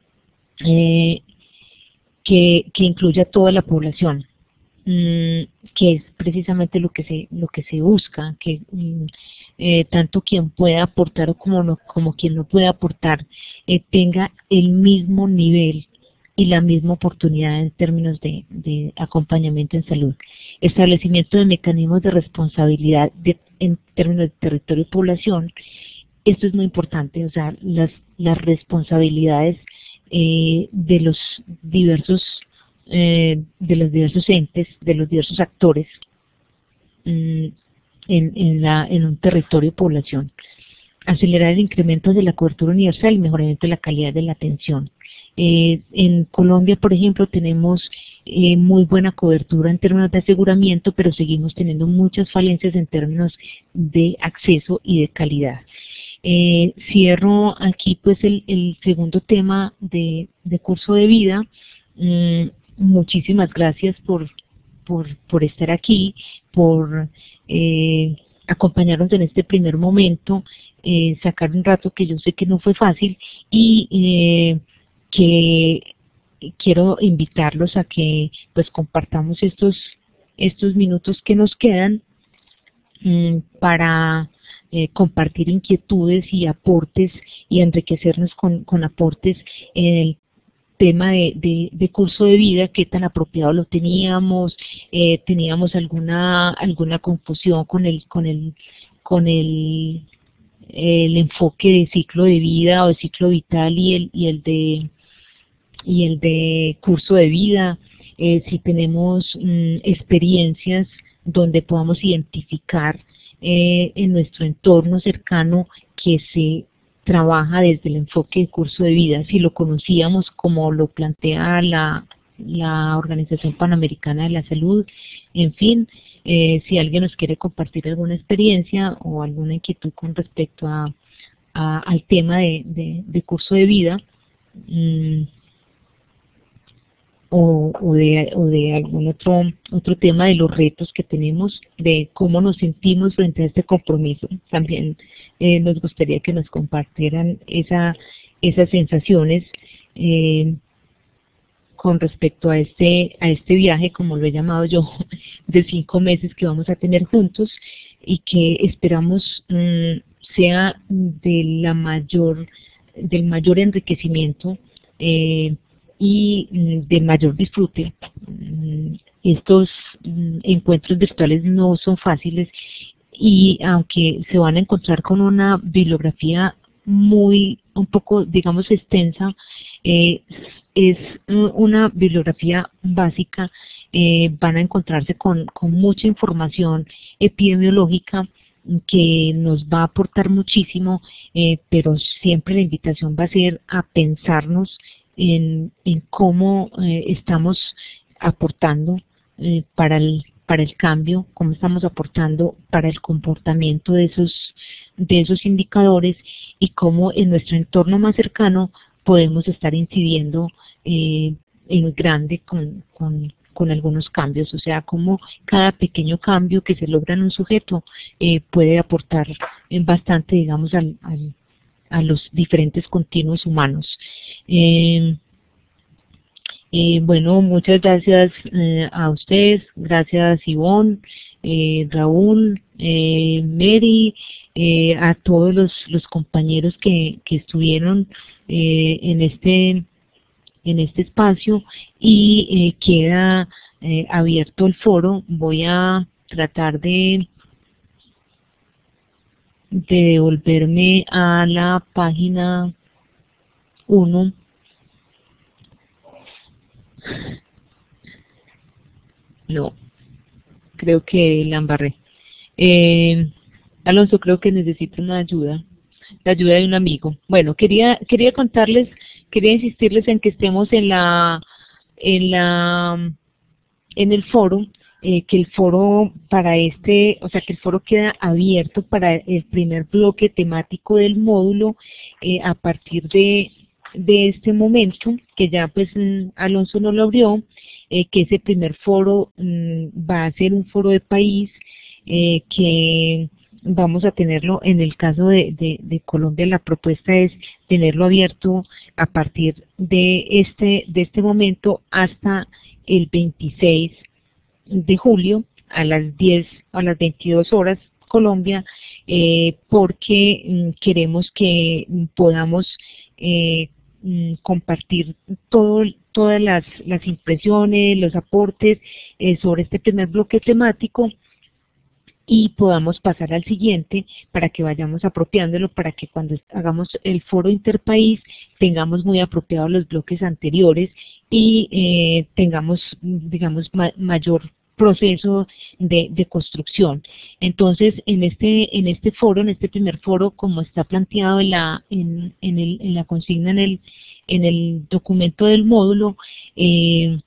eh, que, que incluya a toda la población, mmm, que es precisamente lo que se lo que se busca, que mmm, eh, tanto quien pueda aportar como no, como quien no pueda aportar eh, tenga el mismo nivel y la misma oportunidad en términos de, de acompañamiento en salud. Establecimiento de mecanismos de responsabilidad de, en términos de territorio y población. Esto es muy importante, o sea, las, las responsabilidades eh, de los diversos eh, de los diversos entes, de los diversos actores mm, en, en, la, en un territorio y población. Acelerar el incremento de la cobertura universal y mejoramiento de la calidad de la atención. Eh, en Colombia, por ejemplo, tenemos eh, muy buena cobertura en términos de aseguramiento, pero seguimos teniendo muchas falencias en términos de acceso y de calidad. Eh, cierro aquí pues el, el segundo tema de, de curso de vida. Mm, muchísimas gracias por, por, por estar aquí, por eh, acompañarnos en este primer momento, eh, sacar un rato que yo sé que no fue fácil y eh, que quiero invitarlos a que pues compartamos estos, estos minutos que nos quedan mmm, para Eh, compartir inquietudes y aportes y enriquecernos con, con aportes en el tema de, de, de curso de vida, qué tan apropiado lo teníamos, eh, teníamos alguna alguna confusión con el con el con el, el enfoque de ciclo de vida o de ciclo vital y el y el de y el de curso de vida, eh, si tenemos mm, experiencias donde podamos identificar Eh, en nuestro entorno cercano que se trabaja desde el enfoque de curso de vida, si lo conocíamos como lo plantea la, la Organización Panamericana de la Salud, en fin, eh, si alguien nos quiere compartir alguna experiencia o alguna inquietud con respecto a, a, al tema de, de, de curso de vida, mmm, O, o, de, o de algún otro, otro tema de los retos que tenemos, de cómo nos sentimos frente a este compromiso. También eh, nos gustaría que nos compartieran esa, esas sensaciones eh, con respecto a este, a este viaje, como lo he llamado yo, de cinco meses que vamos a tener juntos y que esperamos mmm, sea de la mayor, del mayor enriquecimiento eh, y mm, de mayor disfrute. Mm, Estos mm, encuentros virtuales no son fáciles y aunque se van a encontrar con una bibliografía muy, un poco, digamos, extensa, eh, es eh, una bibliografía básica, eh, van a encontrarse con, con mucha información epidemiológica que nos va a aportar muchísimo, eh, pero siempre la invitación va a ser a pensarnos en, en cómo eh, estamos aportando eh, para el para el cambio, cómo estamos aportando para el comportamiento de esos de esos indicadores y cómo en nuestro entorno más cercano podemos estar incidiendo eh, en grande con, con, con algunos cambios, o sea, cómo cada pequeño cambio que se logra en un sujeto eh, puede aportar en bastante, digamos, al, al, a los diferentes continuos humanos. Eh, Eh, bueno, muchas gracias eh, a ustedes, gracias Ivonne, eh, Raúl, eh, Mary, eh, a todos los, los compañeros que, que estuvieron eh, en este en este espacio y eh, queda eh, abierto el foro. Voy a tratar de, de devolverme a la página uno. No, creo que la embarré. Eh, Alonso, creo que necesito una ayuda, la ayuda de un amigo. Bueno, quería quería contarles, quería insistirles en que estemos en la en la en el foro, eh, que el foro para este, o sea, que el foro queda abierto para el primer bloque temático del módulo eh, a partir de de este momento, que ya pues Alonso no lo abrió, eh, que ese primer foro mmm, va a ser un foro de país, eh, que vamos a tenerlo, en el caso de, de, de Colombia, la propuesta es tenerlo abierto a partir de este, de este momento hasta el veintiséis de julio a las diez, a las veintidós horas Colombia, eh, porque mm, queremos que podamos eh, compartir todo, todas las, las impresiones, los aportes eh, sobre este primer bloque temático y podamos pasar al siguiente para que vayamos apropiándolo, para que cuando hagamos el foro interpaís tengamos muy apropiados los bloques anteriores y eh, tengamos, digamos, ma mayor proceso de, de construcción. Entonces, en este en este foro, en este primer foro, como está planteado en la en, en, el, en la consigna en el en el documento del módulo, eh,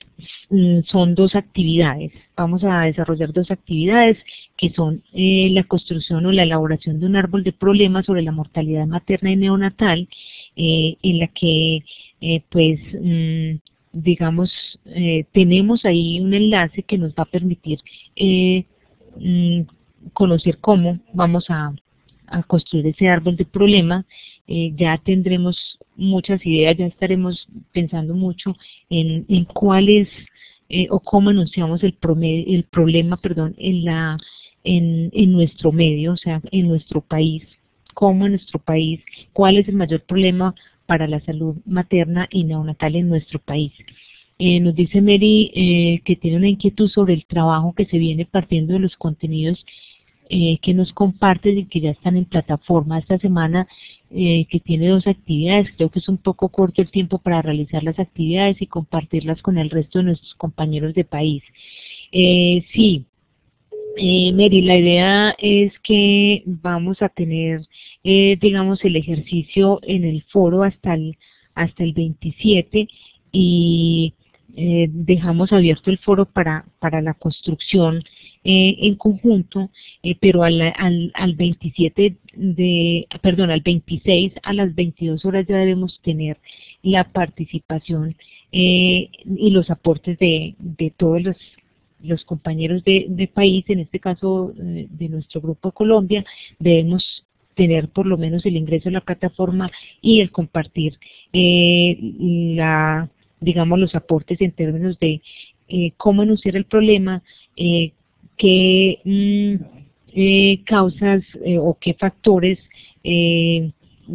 son dos actividades. Vamos a desarrollar dos actividades que son eh, la construcción o la elaboración de un árbol de problemas sobre la mortalidad materna y neonatal, eh, en la que eh, pues mmm, digamos, eh, tenemos ahí un enlace que nos va a permitir eh, mm, conocer cómo vamos a, a construir ese árbol de problemas. Eh, ya tendremos muchas ideas, ya estaremos pensando mucho en, en cuál es eh, o cómo enunciamos el, promedio, el problema perdón, en, la, en, en nuestro medio, o sea, en nuestro país, cómo en nuestro país, cuál es el mayor problema para la salud materna y neonatal en nuestro país. Eh, nos dice Mary eh, que tiene una inquietud sobre el trabajo que se viene partiendo de los contenidos eh, que nos comparten y que ya están en plataforma esta semana, eh, que tiene dos actividades. Creo que es un poco corto el tiempo para realizar las actividades y compartirlas con el resto de nuestros compañeros de país. Eh, sí. Eh, Mary, la idea es que vamos a tener, eh, digamos, el ejercicio en el foro hasta el, hasta el veintisiete y eh, dejamos abierto el foro para, para la construcción eh, en conjunto, eh, pero al, al, al veintisiete de, perdón, al veintiséis a las veintidós horas ya debemos tener la participación eh, y los aportes de, de todos los los compañeros de, de país, en este caso eh, de nuestro grupo Colombia. Debemos tener por lo menos el ingreso a la plataforma y el compartir eh, la, digamos, los aportes en términos de eh, cómo enunciar el problema, eh, qué mm, eh, causas eh, o qué factores eh,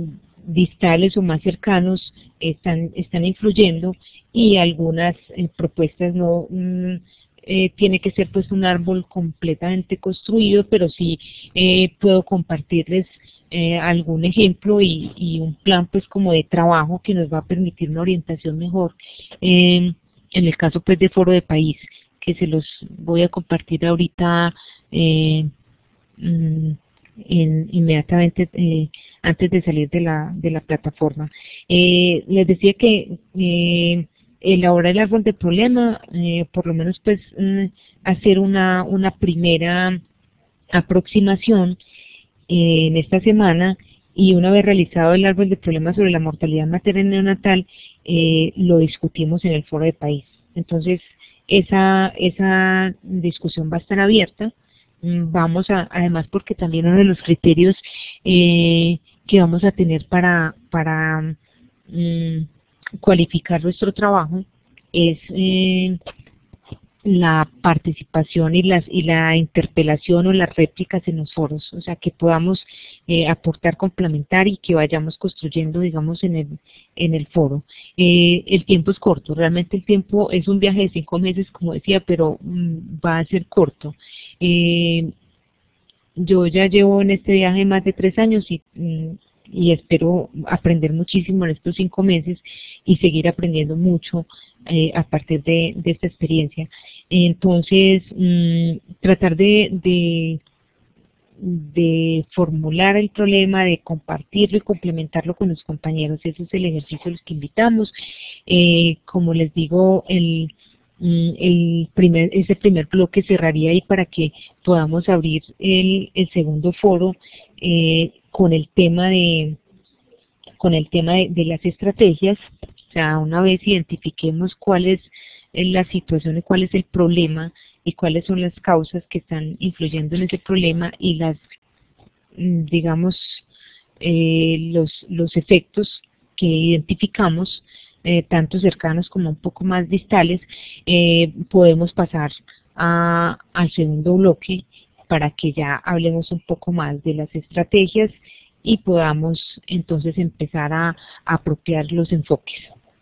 distales o más cercanos están, están influyendo, y algunas eh, propuestas no mm, eh, tiene que ser pues un árbol completamente construido, pero sí eh, puedo compartirles eh, algún ejemplo y, y un plan pues como de trabajo que nos va a permitir una orientación mejor, eh, en el caso pues de Foro de País, que se los voy a compartir ahorita eh, mm, en, inmediatamente eh, antes de salir de la, de la plataforma. Eh, les decía que eh, elaborar el árbol de problema, eh, por lo menos pues mm, hacer una, una primera aproximación eh, en esta semana, y una vez realizado el árbol de problemas sobre la mortalidad materna y neonatal, eh, lo discutimos en el Foro de País. Entonces, esa, esa discusión va a estar abierta. Mm, Vamos a, además porque también uno de los criterios eh, que vamos a tener para, para mm, cualificar nuestro trabajo es eh, la participación y las y la interpelación o las réplicas en los foros, o sea, que podamos eh, aportar, complementar, y que vayamos construyendo, digamos, en el en el foro. Eh, el tiempo es corto, realmente el tiempo es un viaje de cinco meses, como decía, pero mm, va a ser corto. Eh, yo ya llevo en este viaje más de tres años y, mm, y espero aprender muchísimo en estos cinco meses y seguir aprendiendo mucho eh, a partir de, de esta experiencia. Entonces, mm, tratar de, de, de formular el problema, de compartirlo y complementarlo con los compañeros. Ese es el ejercicio a los que invitamos. Eh, como les digo, el Mm, el primer, ese primer bloque cerraría ahí para que podamos abrir el, el segundo foro eh, con el tema de con el tema de, de las estrategias. O sea, una vez identifiquemos cuál es eh, la situación y cuál es el problema y cuáles son las causas que están influyendo en ese problema, y las mm, digamos eh, los los efectos que identificamos, eh, tanto cercanos como un poco más distales, eh, podemos pasar a, al segundo bloque para que ya hablemos un poco más de las estrategias y podamos entonces empezar a, a apropiar los enfoques.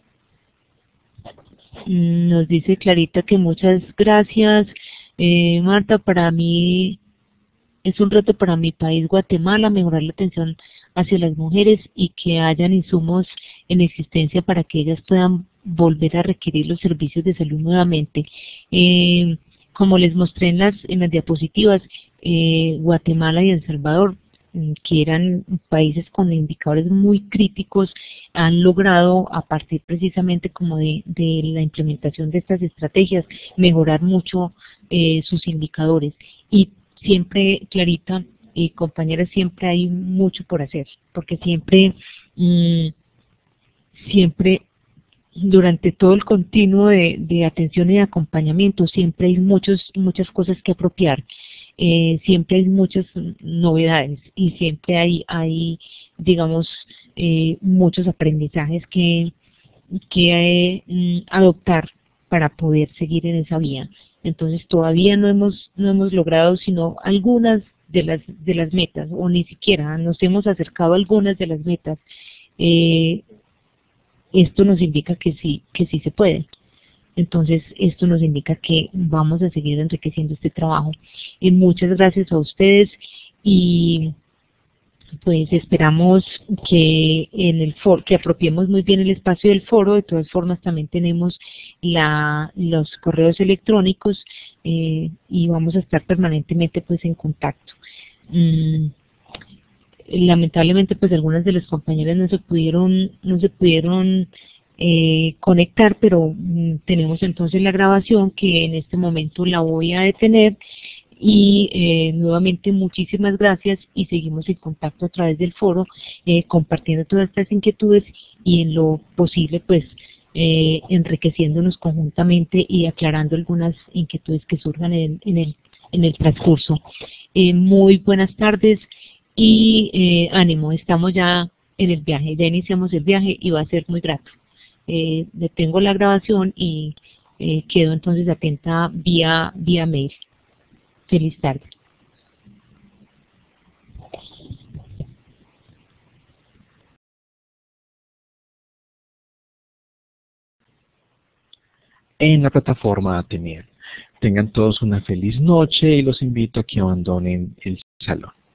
Mm, Nos dice Clarita que muchas gracias. Eh, Marta, para mí es un reto para mi país, Guatemala, mejorar la atención hacia las mujeres y que hayan insumos en existencia para que ellas puedan volver a requerir los servicios de salud nuevamente. Eh, como les mostré en las, en las diapositivas, eh, Guatemala y El Salvador, mm, que eran países con indicadores muy críticos, han logrado, a partir precisamente como de, de la implementación de estas estrategias, mejorar mucho eh, sus indicadores. Y siempre, Clarita y compañeras, siempre hay mucho por hacer, porque siempre, mmm, siempre durante todo el continuo de, de atención y de acompañamiento, siempre hay muchos, muchas cosas que apropiar, eh, siempre hay muchas novedades y siempre hay, hay digamos, eh, muchos aprendizajes que, que eh, adoptar para poder seguir en esa vía. Entonces todavía no hemos no hemos logrado sino algunas de las de las metas, o ni siquiera nos hemos acercado a algunas de las metas. Eh, esto nos indica que sí que sí se puede. Entonces esto nos indica que vamos a seguir enriqueciendo este trabajo. Y muchas gracias a ustedes, y pues esperamos que en el foro, que apropiemos muy bien el espacio del foro. De todas formas también tenemos la, los correos electrónicos eh, y vamos a estar permanentemente pues en contacto. Mm, lamentablemente pues algunas de las compañeras no se pudieron, no se pudieron eh, conectar, pero mm, tenemos entonces la grabación, que en este momento la voy a detener. Y eh, nuevamente muchísimas gracias, y seguimos en contacto a través del foro, eh, compartiendo todas estas inquietudes y en lo posible pues eh, enriqueciéndonos conjuntamente y aclarando algunas inquietudes que surjan en, en, el, en el transcurso. Eh, muy buenas tardes y eh, ánimo, estamos ya en el viaje, ya iniciamos el viaje y va a ser muy grato. Eh, detengo la grabación y eh, quedo entonces atenta vía, vía mail. Feliz tarde. en la plataforma Atenea. Tengan todos una feliz noche y los invito a que abandonen el salón.